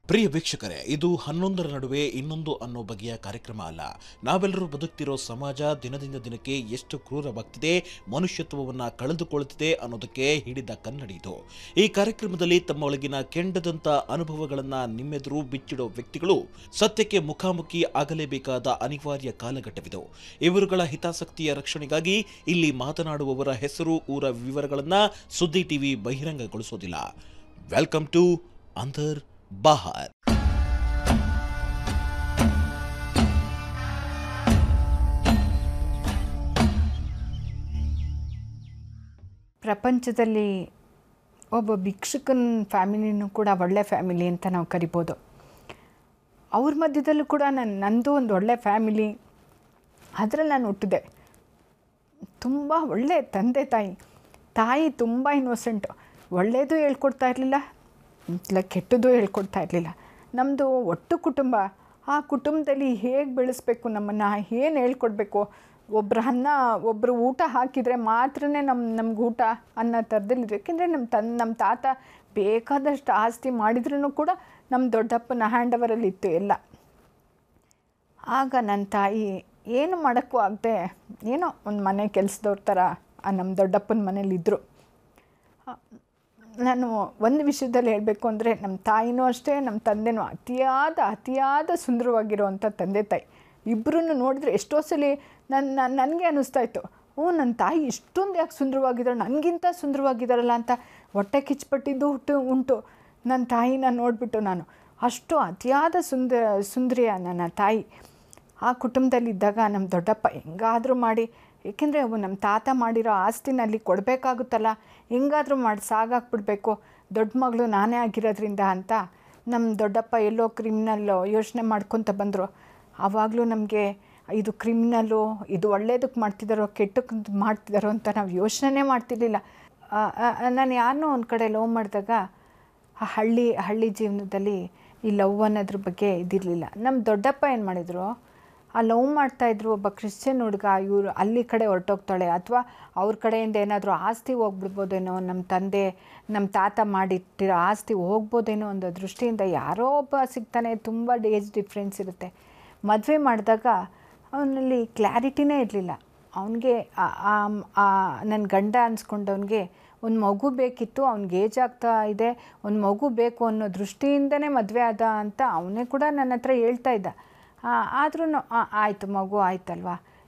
ಪ್ರಿಯ ವೀಕ್ಷಕರೇ, ಇದು 11ರ ನಡುವೆ ಇನ್ನೊಂದು ಅನ್ನೋ ಬಗೆಯ ಕಾರ್ಯಕ್ರಮ ಅಲ್ಲ. ನಾವೆಲ್ಲರೂ ಬದುಕ್ತಿರೋ ಸಮಾಜ ದಿನದಿಂದ ದಿನಕ್ಕೆ ಎಷ್ಟು ಕ್ರೂರವಾಗ್ತಿದೆ, ಮನುಷ್ಯತ್ವವನ್ನು ಕಳೆದುಕೊಳ್ಳುತ್ತಿದೆ ಅನ್ನೋದಕ್ಕೆ ಹಿಡಿದ ಕನ್ನಡಿ ಇದು. ಈ ಕಾರ್ಯಕ್ರಮದಲ್ಲಿ ತಮ್ಮ ಒಳಗಿನ ಕೆಂಡದಂತ ಅನುಭವಗಳನ್ನು ನಿಮ್ಮೆದುರು ಬಿಚ್ಚಿಡೋ ವ್ಯಕ್ತಿಗಳು ಸತ್ಯಕ್ಕೆ ಮುಖಾಮುಖಿ ಆಗಲೇಬೇಕಾದ ಅನಿವಾರ್ಯ ಕಾಲಘಟ್ಟವಿದು. ಇವರುಗಳ ಹಿತಾಸಕ್ತಿಯ ರಕ್ಷಣೆಗಾಗಿ ಇಲ್ಲಿ ಮಾತನಾಡುವವರ ಹೆಸರು, ಊರ ವಿವರಗಳನ್ನು ಸುದ್ದಿ ಟಿವಿ ಬಹಿರಂಗಗೊಳಿಸೋದಿಲ್ಲ. ವೆಲ್ಕಮ್ ಟು ಅಂದರ್ ಬಹಾರ್. ಪ್ರಪಂಚದಲ್ಲಿ ಒಬ್ಬ ಭಿಕ್ಷುಕನ ಫ್ಯಾಮಿಲಿನೂ ಕೂಡ ಒಳ್ಳೆ ಫ್ಯಾಮಿಲಿ ಅಂತ ನಾವು ಕರಿಬೋದು. ಅವ್ರ ಮಧ್ಯದಲ್ಲೂ ಕೂಡ ನಂದು ಒಂದು ಒಳ್ಳೆ ಫ್ಯಾಮಿಲಿ, ಅದರಲ್ಲಿ ನಾನು ಹುಟ್ಟಿದೆ. ತುಂಬ ಒಳ್ಳೆ ತಂದೆ ತಾಯಿ ತುಂಬ ಇನ್ನೋಸೆಂಟು. ಒಳ್ಳೆಯದು ಹೇಳ್ಕೊಡ್ತಾ ಇರಲಿಲ್ಲ, ಕೆಟ್ಟದ್ದು ಹೇಳ್ಕೊಡ್ತಾ ಇರಲಿಲ್ಲ. ನಮ್ಮದು ಒಟ್ಟು ಕುಟುಂಬ. ಆ ಕುಟುಂಬದಲ್ಲಿ ಹೇಗೆ ಬೆಳೆಸ್ಬೇಕು, ನಮ್ಮನ್ನು ಏನು ಹೇಳ್ಕೊಡ್ಬೇಕು, ಒಬ್ಬರು ಊಟ ಹಾಕಿದರೆ ಮಾತ್ರ ನಮ್ಗೆ ಊಟ ಅನ್ನೋ ಥರದಲ್ಲಿದೆ. ಏಕೆಂದರೆ ನಮ್ಮ ತಾತ ಬೇಕಾದಷ್ಟು ಆಸ್ತಿ ಮಾಡಿದ್ರೂ ಕೂಡ ನಮ್ಮ ದೊಡ್ಡಪ್ಪನ ಹ್ಯಾಂಡ್ ಓವರಲ್ಲಿತ್ತು ಎಲ್ಲ. ಆಗ ನನ್ನ ತಾಯಿ ಏನು ಮಾಡೋಕ್ಕೂ ಆಗದೆ ಏನೋ ಒಂದು ಮನೆ ಕೆಲಸದವ್ರ ಥರ ನಮ್ಮ ದೊಡ್ಡಪ್ಪನ ಮನೇಲಿದ್ದರು. ನಾನು ಒಂದು ವಿಷಯದಲ್ಲಿ ಹೇಳಬೇಕು ಅಂದರೆ, ನಮ್ಮ ತಾಯಿನೂ ಅಷ್ಟೇ, ನಮ್ಮ ತಂದೆನೂ ಅತಿಯಾದ ಸುಂದರವಾಗಿರುವಂಥ ತಂದೆ ತಾಯಿ. ಇಬ್ಬರೂ ನೋಡಿದ್ರೆ ಎಷ್ಟೋ ಸಲ ನನಗೆ ಅನ್ನಿಸ್ತಾಯಿತ್ತು, ನನ್ನ ತಾಯಿ ಇಷ್ಟೊಂದು ಯಾಕೆ ಸುಂದರವಾಗಿದ್ದಾಳೆ, ನನಗಿಂತ ಸುಂದರವಾಗಿದ್ದಾರಲ್ಲ ಅಂತ ಹೊಟ್ಟೆ ಕಿಚ್ಚಪಟ್ಟಿದ್ದು ಉಂಟು ನನ್ನ ತಾಯಿನ ನೋಡಿಬಿಟ್ಟು. ನಾನು ಅಷ್ಟು ಅತಿಯಾದ ಸುಂದರಿಯ ನನ್ನ ತಾಯಿ. ಆ ಕುಟುಂಬದಲ್ಲಿದ್ದಾಗ ನಮ್ಮ ದೊಡ್ಡಪ್ಪ ಹೆಂಗಾದರೂ ಮಾಡಿ, ಏಕೆಂದರೆ ನಮ್ಮ ತಾತ ಮಾಡಿರೋ ಆಸ್ತಿನ ಅಲ್ಲಿ ಕೊಡಬೇಕಾಗುತ್ತಲ್ಲ, ಹೆಂಗಾದರೂ ಮಾಡಿ ಸಾಗಾಕ್ಬಿಡ್ಬೇಕು, ದೊಡ್ಡ ಮಗಳು ನಾನೇ ಆಗಿರೋದ್ರಿಂದ ಅಂತ ನಮ್ಮ ದೊಡ್ಡಪ್ಪ ಎಲ್ಲೋ ಕ್ರಿಮಿನಲ್ಲು ಯೋಚನೆ ಮಾಡ್ಕೊತ ಬಂದರು. ಆವಾಗಲೂ ನಮಗೆ ಇದು ಕ್ರಿಮಿನಲ್ಲು, ಇದು ಒಳ್ಳೇದಕ್ಕೆ ಮಾಡ್ತಿದ್ದಾರೋ ಕೆಟ್ಟಕ್ಕೆ ಮಾಡ್ತಿದ್ದಾರೋ ಅಂತ ನಾವು ಯೋಚನೆ ಮಾಡ್ತಿರ್ಲಿಲ್ಲ. ನಾನು ಯಾರನ್ನೋ ಒಂದು ಕಡೆ ಲವ್ ಮಾಡಿದಾಗ ಆ ಹಳ್ಳಿ ಜೀವನದಲ್ಲಿ ಈ ಲವ್ ಅನ್ನೋದ್ರ ಬಗ್ಗೆ ಇದಿರಲಿಲ್ಲ. ನಮ್ಮ ದೊಡ್ಡಪ್ಪ ಏನು ಮಾಡಿದರು, ಆ ಲವ್ ಮಾಡ್ತಾಯಿದ್ರು ಒಬ್ಬ ಕ್ರಿಶ್ಚಿಯನ್ ಹುಡುಗ, ಇವರು ಅಲ್ಲಿ ಕಡೆ ಹೊರಟೋಗ್ತಾಳೆ ಅಥವಾ ಅವ್ರ ಕಡೆಯಿಂದ ಏನಾದರೂ ಆಸ್ತಿ ಹೋಗ್ಬಿಡ್ಬೋದೇನೋ, ನಮ್ಮ ತಾತ ಮಾಡಿಟ್ಟಿರೋ ಆಸ್ತಿ ಹೋಗ್ಬೋದೇನೋ ಅನ್ನೋ ದೃಷ್ಟಿಯಿಂದ ಯಾರೋ ಒಬ್ಬ ಸಿಗ್ತಾನೆ. ತುಂಬ ಏಜ್ ಡಿಫ್ರೆನ್ಸ್ ಇರುತ್ತೆ. ಮದುವೆ ಮಾಡಿದಾಗ ಅವನಲ್ಲಿ ಕ್ಲಾರಿಟಿನೇ ಇರಲಿಲ್ಲ. ಅವನಿಗೆ ನನ್ನ ಗಂಡ ಅನ್ಸ್ಕೊಂಡವನಿಗೆ ಒಂದು ಮಗು ಬೇಕಿತ್ತು, ಅವ್ನಿಗೆ ಏಜ್ ಆಗ್ತಾ ಇದೆ, ಒಂದು ಮಗು ಬೇಕು ಅನ್ನೋ ದೃಷ್ಟಿಯಿಂದನೇ ಮದುವೆ ಆದ ಅಂತ ಅವನೇ ಕೂಡ ನನ್ನ ಹತ್ರ ಹೇಳ್ತಾ ಇದ್ದ. ಆದ್ರೂ ಆಯಿತು, ಮಗು ಆಯ್ತಲ್ವ.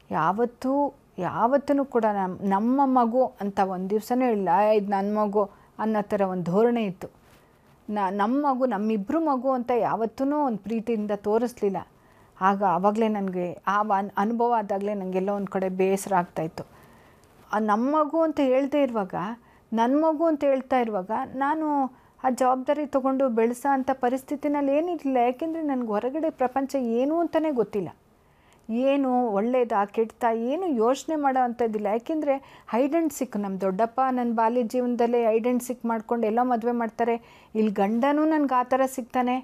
ಯಾವತ್ತೂ ಕೂಡ ನಮ್ಮ ಮಗು ಅಂತ ಒಂದು ದಿವಸನೂ ಇಲ್ಲ, ಇದು ನನ್ನ ಮಗು ಅನ್ನೋ ಥರ ಒಂದು ಧೋರಣೆ ಇತ್ತು. ನಮ್ಮ ಮಗು, ನಮ್ಮಿಬ್ಬರು ಮಗು ಅಂತ ಯಾವತ್ತೂ ಒಂದು ಪ್ರೀತಿಯಿಂದ ತೋರಿಸ್ಲಿಲ್ಲ. ಆವಾಗಲೇ ನನಗೆ ಆ ಅನುಭವ ಆದಾಗಲೇ ನನಗೆಲ್ಲೋ ಒಂದು ಕಡೆ ಬೇಸರ ಆಗ್ತಾಯಿತ್ತು. ನಮ್ಮ ಮಗು ಅಂತ ಹೇಳ್ದೇ ಇರುವಾಗ, ನನ್ನ ಮಗು ಅಂತ ಹೇಳ್ತಾ ಇರುವಾಗ ನಾನು ಆ ಜವಾಬ್ದಾರಿ ತೊಗೊಂಡು ಬೆಳೆಸೋ ಅಂಥ ಪರಿಸ್ಥಿತಿನಲ್ಲಿ ಏನಿರಲಿಲ್ಲ. ಯಾಕೆಂದರೆ ನನಗೆ ಹೊರಗಡೆ ಪ್ರಪಂಚ ಏನು ಅಂತಲೇ ಗೊತ್ತಿಲ್ಲ. ಏನು ಒಳ್ಳೇದಾ ಕೆಡ್ತಾ ಏನು ಯೋಚನೆ ಮಾಡೋ ಅಂಥದ್ದಿಲ್ಲ. ಯಾಕೆಂದರೆ ಹೈಡ್ ಆ್ಯಂಡ್ ಸಿಕ್, ನಮ್ಮ ದೊಡ್ಡಪ್ಪ ನನ್ನ ಬಾಲ್ಯ ಜೀವನದಲ್ಲೇ ಹೈಡ್ ಆ್ಯಂಡ್ ಸಿಕ್ ಮಾಡ್ಕೊಂಡು ಎಲ್ಲ ಮದುವೆ ಮಾಡ್ತಾರೆ. ಇಲ್ಲಿ ಗಂಡನೂ ನನಗೆ ಆ ಥರ ಸಿಗ್ತಾನೆ.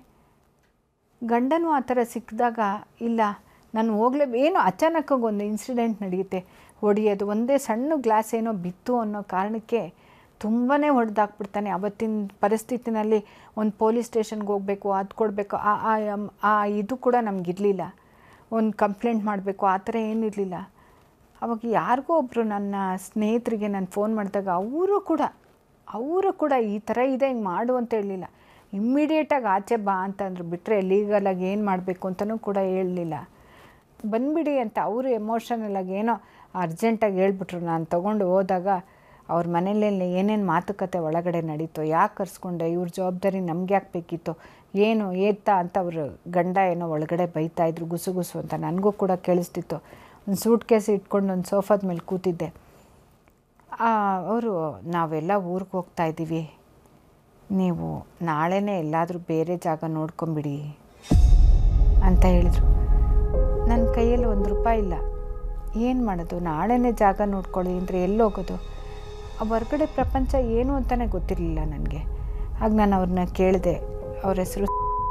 ಗಂಡನೂ ಆ ಥರ ಸಿಕ್ಕಿದಾಗ ಇಲ್ಲ, ನಾನು ಏನೋ ಅಚಾನಕ್ಕಾಗಿ ಒಂದು ಇನ್ಸಿಡೆಂಟ್ ನಡೆಯುತ್ತೆ. ಹೊಡೆಯೋದು, ಒಂದೇ ಸಣ್ಣ ಗ್ಲಾಸ್ ಏನೋ ಬಿತ್ತು ಅನ್ನೋ ಕಾರಣಕ್ಕೆ ತುಂಬಾ ಹೊಡೆದಾಕ್ಬಿಡ್ತಾನೆ. ಅವತ್ತಿನ ಪರಿಸ್ಥಿತಿನಲ್ಲಿ ಒಂದು ಪೊಲೀಸ್ ಸ್ಟೇಷನ್ಗೆ ಹೋಗಬೇಕು, ಅದು ಕೊಡಬೇಕು, ಇದು ಕೂಡ ನಮಗಿರಲಿಲ್ಲ. ಒಂದು ಕಂಪ್ಲೇಂಟ್ ಮಾಡಬೇಕು, ಆ ಥರ ಏನಿರಲಿಲ್ಲ. ಅವಾಗ ಯಾರಿಗೋ ಒಬ್ಬರು ನನ್ನ ಸ್ನೇಹಿತರಿಗೆ ನಾನು ಫೋನ್ ಮಾಡಿದಾಗ ಅವರು ಕೂಡ ಈ ಥರ ಇದೆ, ಹಿಂಗೆ ಮಾಡು ಅಂತ ಹೇಳಲಿಲ್ಲ. ಇಮ್ಮಿಡಿಯೇಟಾಗಿ ಆಚೆ ಬಾ ಅಂತಂದ್ರು, ಬಿಟ್ಟರೆ ಲೀಗಲಾಗಿ ಏನು ಮಾಡಬೇಕು ಅಂತಲೂ ಕೂಡ ಹೇಳಲಿಲ್ಲ. ಬಂದುಬಿಡಿ ಅಂತ ಅವರು ಎಮೋಷನಲಾಗಿ ಏನೋ ಅರ್ಜೆಂಟಾಗಿ ಹೇಳ್ಬಿಟ್ರು. ನಾನು ತೊಗೊಂಡು ಹೋದಾಗ ಅವ್ರ ಮನೇಲಿ ಏನೇನು ಮಾತುಕತೆ ಒಳಗಡೆ ನಡೀತೋ, ಯಾಕೆ ಕರ್ಸ್ಕೊಂಡೆ, ಇವ್ರ ಜವಾಬ್ದಾರಿ ನಮ್ಗೆ ಯಾಕೆ ಬೇಕಿತ್ತು, ಏನು ಏತ್ತಾ ಅಂತ ಅವರು ಗಂಡ ಏನೋ ಒಳಗಡೆ ಬೈತಾಯಿದ್ರು, ಗುಸು ಅಂತ. ನನಗೂ ಕೂಡ ಕೇಳಿಸ್ತಿತ್ತು. ಒಂದು ಸೂಟ್ ಕೇಸ್ ಇಟ್ಕೊಂಡು ಒಂದು ಸೋಫಾದ ಮೇಲೆ ಕೂತಿದ್ದೆ. ಅವರು, ನಾವೆಲ್ಲ ಊರಿಗೆ ಹೋಗ್ತಾಯಿದ್ದೀವಿ, ನೀವು ನಾಳೆನೇ ಎಲ್ಲಾದರೂ ಬೇರೆ ಜಾಗ ನೋಡ್ಕೊಂಬಿಡಿ ಅಂತ ಹೇಳಿದರು. ನನ್ನ ಕೈಯಲ್ಲಿ ₹1 ಇಲ್ಲ. ಏನು ಮಾಡೋದು, ನಾಳೆನೇ ಜಾಗ ನೋಡ್ಕೊಳ್ಳಿ ಅಂದರೆ ಎಲ್ಲಿ ಹೋಗೋದು? ಆ ಹೊರಗಡೆ ಪ್ರಪಂಚ ಏನು ಅಂತಲೇ ಗೊತ್ತಿರಲಿಲ್ಲ ನನಗೆ. ಆಗ ನಾನು ಅವ್ರನ್ನ ಕೇಳಿದೆ, ಅವ್ರ ಹೆಸರು.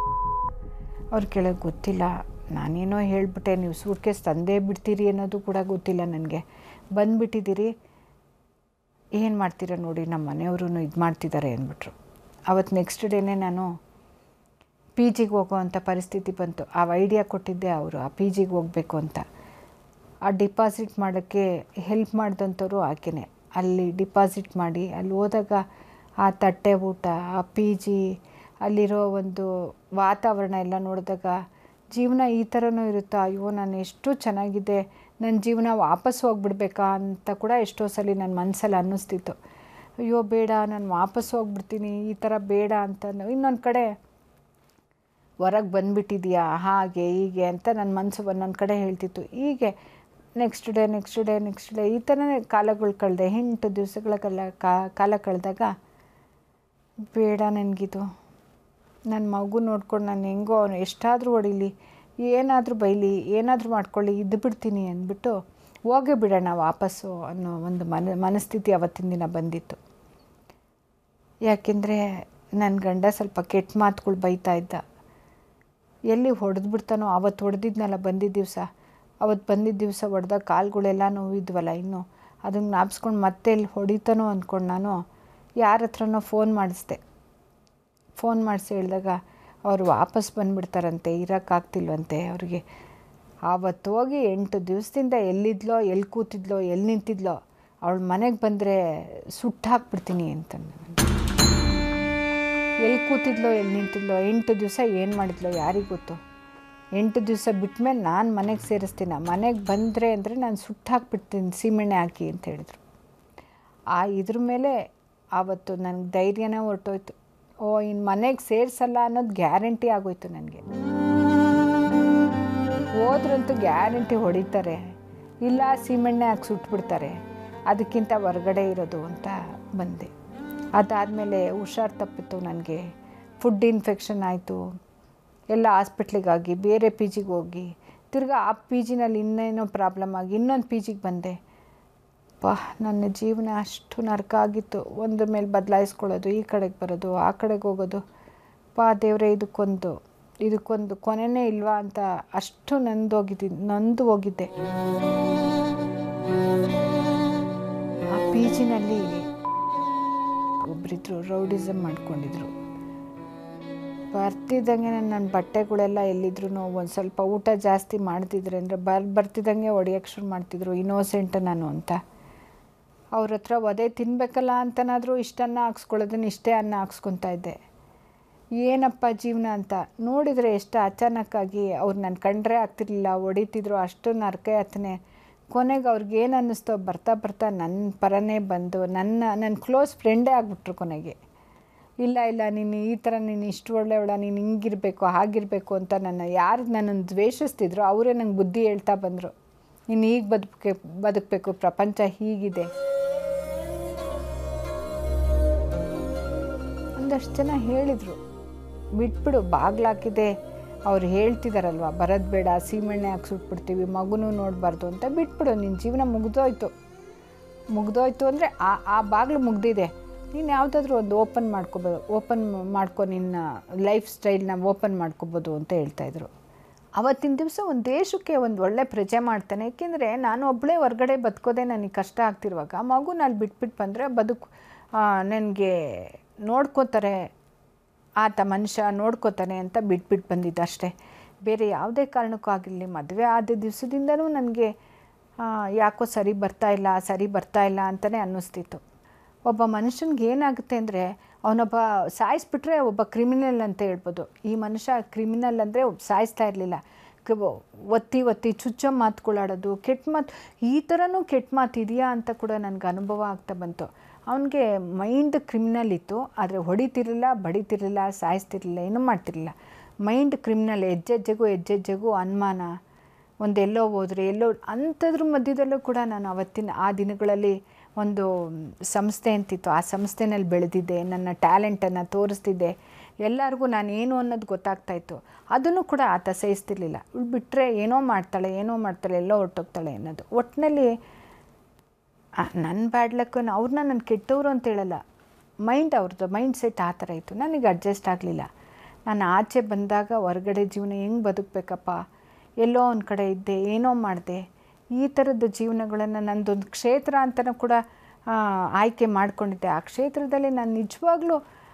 ಅವ್ರು ಕೇಳೋದು ಗೊತ್ತಿಲ್ಲ, ನಾನೇನೋ ಹೇಳಿಬಿಟ್ಟೆ, ನೀವು ಸೂಟ್ ಕೇಸ್ ತಂದೇ ಬಿಡ್ತೀರಿ ಅನ್ನೋದು ಕೂಡ ಗೊತ್ತಿಲ್ಲ ನನಗೆ, ಬಂದುಬಿಟ್ಟಿದ್ದೀರಿ, ಏನು ಮಾಡ್ತೀರ ನೋಡಿ, ನಮ್ಮ ಮನೆಯವರು ಇದು ಮಾಡ್ತಿದ್ದಾರೆ ಅಂದ್ಬಿಟ್ರು. ಅವತ್ತು ನೆಕ್ಸ್ಟ್ ಡೇನೇ ನಾನು ಪಿ ಜಿಗೆ ಹೋಗೋವಂಥ ಪರಿಸ್ಥಿತಿ ಬಂತು. ಆ ಐಡಿಯಾ ಕೊಟ್ಟಿದ್ದೆ ಅವರು, ಆ ಪಿ ಜಿಗೆ ಹೋಗಬೇಕು ಅಂತ. ಆ ಡಿಪಾಸಿಟ್ ಮಾಡೋಕ್ಕೆ ಹೆಲ್ಪ್ ಮಾಡಿದಂಥವ್ರು ಆಕೆನೇ. ಅಲ್ಲಿ ಡಿಪಾಸಿಟ್ ಮಾಡಿ ಅಲ್ಲಿ ಹೋದಾಗ ಆ ತಟ್ಟೆ ಊಟ, ಆ ಪಿ ಜಿ, ಅಲ್ಲಿರೋ ಒಂದು ವಾತಾವರಣ ಎಲ್ಲ ನೋಡಿದಾಗ ಜೀವನ ಈ ಥರನೂ ಇರುತ್ತಾ, ಅಯ್ಯೋ ನಾನು ಎಷ್ಟು ಚೆನ್ನಾಗಿದೆ, ನನ್ನ ಜೀವನ ವಾಪಸ್ ಹೋಗ್ಬಿಡ್ಬೇಕಾ ಅಂತ ಕೂಡ ಎಷ್ಟೋ ಸಲ ನನ್ನ ಮನಸ್ಸಲ್ಲಿ ಅನ್ನಿಸ್ತಿತ್ತು. ಅಯ್ಯೋ ಬೇಡ, ನಾನು ವಾಪಸ್ ಹೋಗ್ಬಿಡ್ತೀನಿ, ಈ ಥರ ಬೇಡ ಅಂತ. ಇನ್ನೊಂದು ಕಡೆ ಹೊರಗೆ ಬಂದುಬಿಟ್ಟಿದೆಯಾ ಹಾಗೆ ಹೀಗೆ ಅಂತ ನನ್ನ ಮನಸ್ಸು ಒಂದೊಂದು ಕಡೆ ಹೇಳ್ತಿತ್ತು. ಹೀಗೆ ನೆಕ್ಸ್ಟ್ ಡೇ ಈ ಥರನೇ ಕಾಲಗಳು ಕಳೆದೆ. 8 ದಿವಸಗಳ ಕಾಲ ಕಳೆದಾಗ ಬೇಡ ನನಗಿದು, ನನ್ನ ಮಗು ನೋಡ್ಕೊಂಡು ನಾನು ಹೆಂಗೋ ಅವನು ಎಷ್ಟಾದರೂ ಹೊಡೀಲಿ, ಏನಾದರೂ ಬೈಲಿ, ಏನಾದರೂ ಮಾಡ್ಕೊಳ್ಳಿ, ಇದ್ದು ಬಿಡ್ತೀನಿ ಅಂದ್ಬಿಟ್ಟು ಹೋಗೇ ಬಿಡೋಣ ವಾಪಸ್ಸು ಅನ್ನೋ ಒಂದು ಮನಸ್ಥಿತಿ ಅವತ್ತಿನ ದಿನ ಬಂದಿತ್ತು. ಯಾಕೆಂದರೆ ನನ್ನ ಗಂಡ ಸ್ವಲ್ಪ ಕೆಟ್ಟ ಮಾತುಗಳು ಬೈತಾ ಇದ್ದ. ಎಲ್ಲಿ ಹೊಡೆದು ಬಿಡ್ತಾನೋ, ಅವತ್ತು ಹೊಡೆದಿದ್ನಲ್ಲ ಬಂದಿದ್ದ ದಿವಸ ಹೊಡೆದಾಗ ಕಾಲುಗಳೆಲ್ಲ ನೋವಿದ್ವಲ್ಲ, ಇನ್ನೂ ಅದನ್ನು ಜ್ಞಾಪಿಸ್ಕೊಂಡು ಮತ್ತೆ ಎಲ್ಲಿ ಹೊಡಿತಾನೋ ಅಂದ್ಕೊಂಡು ನಾನು ಯಾರ ಹತ್ರನೋ ಫೋನ್ ಮಾಡಿಸಿ ಹೇಳಿದಾಗ ಅವರು ವಾಪಸ್ ಬಂದುಬಿಡ್ತಾರಂತೆ, ಇರೋಕ್ಕಾಗ್ತಿಲ್ವಂತೆ ಅವ್ರಿಗೆ. ಆವತ್ತು ಹೋಗಿ 8 ದಿವಸದಿಂದ ಎಲ್ಲಿದ್ಲೋ, ಎಲ್ಲಿ ಕೂತಿದ್ಲೋ, ಎಲ್ಲಿ ನಿಂತಿದ್ಲೋ, ಅವಳ ಮನೆಗೆ ಬಂದರೆ ಸುಟ್ಟಾಕ್ಬಿಡ್ತೀನಿ ಅಂತ. ಎಲ್ಲಿ ಕೂತಿದ್ಲೋ, ಎಲ್ಲಿ ನಿಂತಿದ್ಲೋ, 8 ದಿವಸ ಏನು ಮಾಡಿದ್ಲೋ ಯಾರಿಗೆ ಗೊತ್ತು. 8 ದಿವಸ ಬಿಟ್ಮೇಲೆ ನಾನು ಮನೆಗೆ ಸೇರಿಸ್ತೀನಿ, ಮನೆಗೆ ಬಂದರೆ ಅಂದರೆ ನಾನು ಸುಟ್ಟಾಕ್ಬಿಡ್ತೀನಿ ಸೀಮೆಣ್ಣೆ ಹಾಕಿ ಅಂತ ಹೇಳಿದ್ರು. ಇದ್ರ ಮೇಲೆ ಆವತ್ತು ನನಗೆ ಧೈರ್ಯನೇ ಹೊರಟೋಯ್ತು. ಇನ್ನು ಮನೆಗೆ ಸೇರಿಸಲ್ಲ ಅನ್ನೋದು ಗ್ಯಾರಂಟಿ ಆಗೋಯ್ತು ನನಗೆ. ಹೋದ್ರಂತೂ ಗ್ಯಾರಂಟಿ ಹೊಡಿತಾರೆ, ಇಲ್ಲ ಸೀಮೆಣ್ಣೆ ಹಾಕಿ ಸುಟ್ಬಿಡ್ತಾರೆ, ಅದಕ್ಕಿಂತ ಹೊರಗಡೆ ಇರೋದು ಅಂತ ಬಂದೆ. ಅದಾದಮೇಲೆ ಹುಷಾರು ತಪ್ಪಿತ್ತು ನನಗೆ, ಫುಡ್ ಇನ್ಫೆಕ್ಷನ್ ಆಯಿತು, ಎಲ್ಲ ಹಾಸ್ಪಿಟ್ಲಿಗಾಗಿ ಬೇರೆ ಪಿ ಜಿಗೆ ಹೋಗಿ ತಿರ್ಗಾ ಆ ಪಿ ಜಿನಲ್ಲಿ ಇನ್ನೇನೋ ಪ್ರಾಬ್ಲಮ್ ಆಗಿ ಇನ್ನೊಂದು ಪಿ ಜಿಗೆ ಬಂದೆ. ನನ್ನ ಜೀವನ ಅಷ್ಟು ನರಕ ಆಗಿತ್ತು. ಒಂದ್ರ ಮೇಲೆ ಬದಲಾಯಿಸ್ಕೊಳ್ಳೋದು, ಈ ಕಡೆಗೆ ಬರೋದು, ಆ ಕಡೆಗೆ ಹೋಗೋದು. ದೇವರೇ ಇದಕ್ಕೊಂದು ಕೊನೆಯೇ ಇಲ್ವಾ ಅಂತ ಅಷ್ಟು ನೊಂದು ಹೋಗಿದ್ದೆ. ಆ ಪಿ ಜಿನಲ್ಲಿ ಒಬ್ಬರಿದ್ರು, ರೌಡಿಸಮ್ ಮಾಡ್ಕೊಂಡಿದ್ರು. ಬರ್ತಿದ್ದಂಗೆ ನನ್ನ ಬಟ್ಟೆಗಳೆಲ್ಲ ಎಲ್ಲಿದ್ರು ಒಂದು ಸ್ವಲ್ಪ ಊಟ ಜಾಸ್ತಿ ಮಾಡ್ತಿದ್ರೆ ಅಂದರೆ ಬರ್ತಿದ್ದಂಗೆ ಹೊಡೆಯೋಕ್ಕೆ ಶುರು ಮಾಡ್ತಿದ್ರು. ಇನ್ನೋಸೆಂಟ್ ನಾನು ಅಂತ. ಅವ್ರ ಹತ್ರ ಒದೆ ತಿನ್ನಬೇಕಲ್ಲ ಅಂತನಾದರೂ ಇಷ್ಟನ್ನು ಹಾಕ್ಸ್ಕೊಳ್ಳೋದನ್ನು ಇಷ್ಟೇ ಅನ್ನ ಹಾಕ್ಸ್ಕೊತಾ ಇದ್ದೆ. ಏನಪ್ಪ ಜೀವನ ಅಂತ ನೋಡಿದರೆ ಎಷ್ಟು ಅಚಾನಕ್ಕಾಗಿ ಅವ್ರು ನನ್ನ ಕಂಡ್ರೆ ಆಗ್ತಿರ್ಲಿಲ್ಲ, ಹೊಡಿತಿದ್ರು, ಅಷ್ಟು ನರಕ ಯಾತನೆ. ಕೊನೆಗೆ ಅವ್ರಿಗೇನು ಅನ್ನಿಸ್ತೋ ಬರ್ತಾ ನನ್ನ ಪರನೇ ಬಂದು ನನ್ನ ಕ್ಲೋಸ್ ಫ್ರೆಂಡೇ ಆಗಿಬಿಟ್ರು ಕೊನೆಗೆ. ಇಲ್ಲ ನೀನು ಈ ಥರ, ನೀನು ಇಷ್ಟು ಒಳ್ಳೆಯವಳ, ನೀನು ಹಿಂಗಿರಬೇಕು ಹಾಗಿರಬೇಕು ಅಂತ ಯಾರು ನನ್ನನ್ನು ದ್ವೇಷಿಸ್ತಿದ್ರು ಅವರೇ ನಂಗೆ ಬುದ್ಧಿ ಹೇಳ್ತಾ ಬಂದರು. ನೀನು ಈಗ ಬದುಕಬೇಕು, ಪ್ರಪಂಚ ಹೀಗಿದೆ. ಒಂದಷ್ಟು ಜನ ಹೇಳಿದರು, ಬಿಟ್ಬಿಡು, ಬಾಗ್ಲಾಕಿದೆ, ಅವ್ರು ಹೇಳ್ತಿದ್ದಾರಲ್ವ ಬರೋದು ಬೇಡ, ಸೀಮೆಣ್ಣೆ ಹಾಕಿ ಸುಟ್ಬಿಡ್ತೀವಿ, ಮಗುನೂ ನೋಡಬಾರ್ದು ಅಂತ, ಬಿಟ್ಬಿಡು, ನಿನ್ನ ಜೀವನ ಮುಗ್ದೋಯ್ತು ಅಂದರೆ ಆ ಬಾಗಿಲು ಮುಗ್ದಿದೆ, ನೀನು ಯಾವುದಾದ್ರೂ ಒಂದು ಓಪನ್ ಮಾಡ್ಕೊ, ನಿನ್ನ ಲೈಫ್ ಸ್ಟೈಲ್ನ ಓಪನ್ ಮಾಡ್ಕೋಬೋದು ಅಂತ ಹೇಳ್ತಾಯಿದ್ರು. ಅವತ್ತಿನ ದಿವಸ ಒಂದು ದೇಶಕ್ಕೆ ಒಂದು ಒಳ್ಳೆ ಪ್ರಜೆ ಮಾಡ್ತಾನೆ. ಏಕೆಂದರೆ ನಾನು ಒಬ್ಬಳೇ ಹೊರಗಡೆ ಬದುಕೋದೇ ನನಗೆ ಕಷ್ಟ ಆಗ್ತಿರುವಾಗ ಮಗುನ ಅಲ್ಲಿ ಬಿಟ್ಬಿಟ್ಟು ಬಂದರೆ ನನಗೆ ನೋಡ್ಕೋತಾರೆ, ಆತ ಮನುಷ್ಯ ನೋಡ್ಕೋತಾನೆ ಅಂತ ಬಿಟ್ಬಿಟ್ಟು ಬಂದಿದ್ದ ಅಷ್ಟೇ. ಬೇರೆ ಯಾವುದೇ ಕಾರಣಕ್ಕೂ ಆಗಿರಲಿ. ಮದುವೆ ಆದ ದಿವಸದಿಂದನೂ ನನಗೆ ಯಾಕೋ ಸರಿ ಬರ್ತಾ ಇಲ್ಲ ಅಂತಲೇ ಅನ್ನಿಸ್ತಿತ್ತು. ಒಬ್ಬ ಮನುಷ್ಯನಿಗೆ ಏನಾಗುತ್ತೆ ಅಂದರೆ ಅವನೊಬ್ಬ ಸಾಯಿಸ್ಬಿಟ್ರೆ ಒಬ್ಬ ಕ್ರಿಮಿನಲ್ ಅಂತ ಹೇಳ್ಬೋದು. ಈ ಮನುಷ್ಯ ಕ್ರಿಮಿನಲ್ ಅಂದರೆ ಸಾಯಿಸ್ತಾ ಇರಲಿಲ್ಲ, ಒತ್ತಿ ಚುಚ್ಚೋ ಮಾತುಗಳಾಡೋದು, ಕೆಟ್ಟ ಮಾತು, ಈ ಥರನೂ ಕೆಟ್ಟ ಮಾತು ಇದೆಯಾ ಅಂತ ಕೂಡ ನನಗೆ ಅನುಭವ ಆಗ್ತಾ ಬಂತು. ಅವನಿಗೆ ಮೈಂಡ್ ಕ್ರಿಮಿನಲ್ ಇತ್ತು, ಆದರೆ ಹೊಡಿತಿರಲಿಲ್ಲ, ಬಡಿತಿರಲಿಲ್ಲ, ಸಾಯಿಸ್ತಿರಲಿಲ್ಲ, ಏನೂ ಮಾಡ್ತಿರಲಿಲ್ಲ. Mind criminal. ಹೆಜ್ಜೆಜ್ಜೆಗೂ ಅನುಮಾನ, ಒಂದೆಲ್ಲೋ ಹೋದರೆ ಅಂಥದ್ರ ಮಧ್ಯದಲ್ಲೂ ಕೂಡ ನಾನು ಆ ದಿನಗಳಲ್ಲಿ ಒಂದು ಸಂಸ್ಥೆ ಅಂತಿತ್ತು, ಆ ಸಂಸ್ಥೆನಲ್ಲಿ ಬೆಳೆದಿದ್ದೆ, ನನ್ನ ಟ್ಯಾಲೆಂಟನ್ನು ತೋರಿಸ್ತಿದ್ದೆ, ಎಲ್ಲರಿಗೂ ನಾನು ಏನು ಅನ್ನೋದು ಗೊತ್ತಾಗ್ತಾಯಿತ್ತು. ಅದನ್ನು ಕೂಡ ಆತ ಸಹಿಸ್ತಿರ್ಲಿಲ್ಲ. ಬಿಟ್ಟರೆ ಏನೋ ಮಾಡ್ತಾಳೆ, ಎಲ್ಲೋ ಹೊರಟೋಗ್ತಾಳೆ ಅನ್ನೋದು. ಒಟ್ಟಿನಲ್ಲಿ ನನ್ನ ಬ್ಯಾಡ್ ಲಕ್ಕನ್ನು ಅವ್ರನ್ನ ನಾನು ಕೆಟ್ಟವರು ಅಂತ ಹೇಳಲ್ಲ, ಅವ್ರದ್ದು ಮೈಂಡ್ ಸೆಟ್ ಆ ಥರ ಇತ್ತು. ನನಗೆ ಅಡ್ಜಸ್ಟ್ ಆಗಲಿಲ್ಲ. ನಾನು ಆಚೆ ಬಂದಾಗ ಹೊರಗಡೆ ಜೀವನ ಹೆಂಗೆ ಬದುಕಬೇಕಪ್ಪ, ಎಲ್ಲೋ ಒಂದು ಕಡೆ ಇದ್ದೆ, ಏನೋ ಮಾಡಿದೆ, ಈ ಥರದ ಜೀವನಗಳನ್ನು ನನ್ನದೊಂದು ಕ್ಷೇತ್ರ ಅಂತಲೂ ಕೂಡ ಆಯ್ಕೆ ಮಾಡ್ಕೊಂಡಿದ್ದೆ. ಆ ಕ್ಷೇತ್ರದಲ್ಲಿ ನಾನು ನಿಜವಾಗ್ಲೂ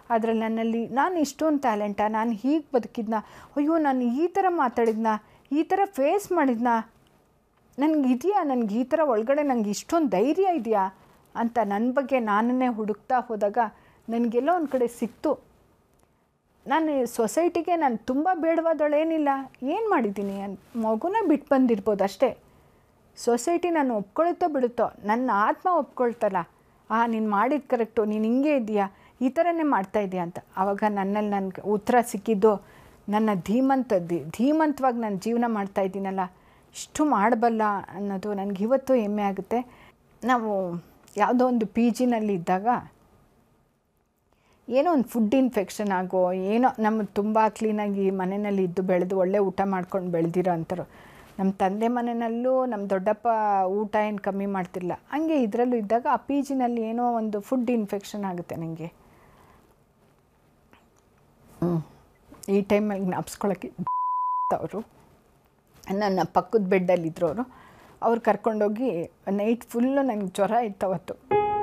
ಅದರಲ್ಲಿ ನಾನು ಇಷ್ಟೊಂದು ಟ್ಯಾಲೆಂಟಾ, ನಾನು ಹೀಗೆ ಬದುಕಿದ್ನ, ಅಯ್ಯೋ ನಾನು ಈ ಥರ ಮಾತಾಡಿದ್ನ, ಈ ಥರ ಫೇಸ್ ಮಾಡಿದ್ನ, ನನಗೆ ಈ ಥರ ಒಳಗಡೆ ನನಗೆ ಇಷ್ಟೊಂದು ಧೈರ್ಯ ಇದೆಯಾ ಅಂತ ನನ್ನ ಬಗ್ಗೆ ನಾನನ್ನೇ ಹುಡುಕ್ತಾ ಹೋದಾಗ ನನಗೆಲ್ಲೋ ಒಂದು ಕಡೆ ಸಿಕ್ತು. ನಾನು ಸೊಸೈಟಿಗೆ ನಾನು ತುಂಬ ಬೇಡವಾದಳೇನಿಲ್ಲ, ಏನು ಮಾಡಿದ್ದೀನಿ, ಮಗುನ ಬಿಟ್ಟು ಬಂದಿರ್ಬೋದು ಅಷ್ಟೇ. ಸೊಸೈಟಿ ನಾನು ಒಪ್ಕೊಳುತ್ತೋ ಬಿಡುತ್ತೋ, ನನ್ನ ಆತ್ಮ ಒಪ್ಕೊಳ್ತಲ್ಲ, ನೀನು ಮಾಡಿದ್ದು ಕರೆಕ್ಟು, ನೀನು ಹಿಂಗೆ ಇದೆಯಾ, ಈ ಥರನೇ ಮಾಡ್ತಾಯಿದ್ದೀಯ ಅಂತ. ಆವಾಗ ನನ್ನಲ್ಲಿ ನನಗೆ ಉತ್ತರ ಸಿಕ್ಕಿದ್ದು, ನನ್ನ ಧೀಮಂತವಾಗಿ ನಾನು ಜೀವನ ಮಾಡ್ತಾಯಿದ್ದೀನಲ್ಲ, ಇಷ್ಟು ಮಾಡಬಲ್ಲ ಅನ್ನೋದು ನನಗಿವತ್ತು ಹೆಮ್ಮೆ ಆಗುತ್ತೆ. ನಾವು ಯಾವುದೋ ಒಂದು ಪಿ ಜಿನಲ್ಲಿ ಇದ್ದಾಗ ಏನೋ ಒಂದು ಫುಡ್ ಇನ್ಫೆಕ್ಷನ್ ಆಗೋ ಏನೋ, ನಮ್ಮ ತುಂಬ ಕ್ಲೀನಾಗಿ ಮನೆಯಲ್ಲಿ ಇದ್ದು ಬೆಳೆದು ಒಳ್ಳೆ ಊಟ ಮಾಡ್ಕೊಂಡು ಬೆಳೆದಿರೋ ಅಂಥವ್ರು. ನಮ್ಮ ತಂದೆ ಮನೆಯಲ್ಲೂ ನಮ್ಮ ದೊಡ್ಡಪ್ಪ ಊಟ ಏನು ಕಮ್ಮಿ ಮಾಡ್ತಿರಲಿಲ್ಲ. ಹಂಗೆ ಇದರಲ್ಲೂ ಇದ್ದಾಗ ಆ ಪಿ ಜಿನಲ್ಲಿ ಏನೋ ಒಂದು ಫುಡ್ ಇನ್ಫೆಕ್ಷನ್ ಆಗುತ್ತೆ ನನಗೆ. ಈ ಟೈಮಲ್ಲಿ ಜ್ಞಾಪಿಸ್ಕೊಳ್ಳೋಕ್ಕೆ ಅವರು ನನ್ನ ಪಕ್ಕದ ಬೆಡ್ಡಲ್ಲಿದ್ದರು. ಅವ್ರು ಕರ್ಕೊಂಡೋಗಿ ನೈಟ್ ಫುಲ್ಲು ನನಗೆ ಜ್ವರ ಇತ್ತು ಅವತ್ತು.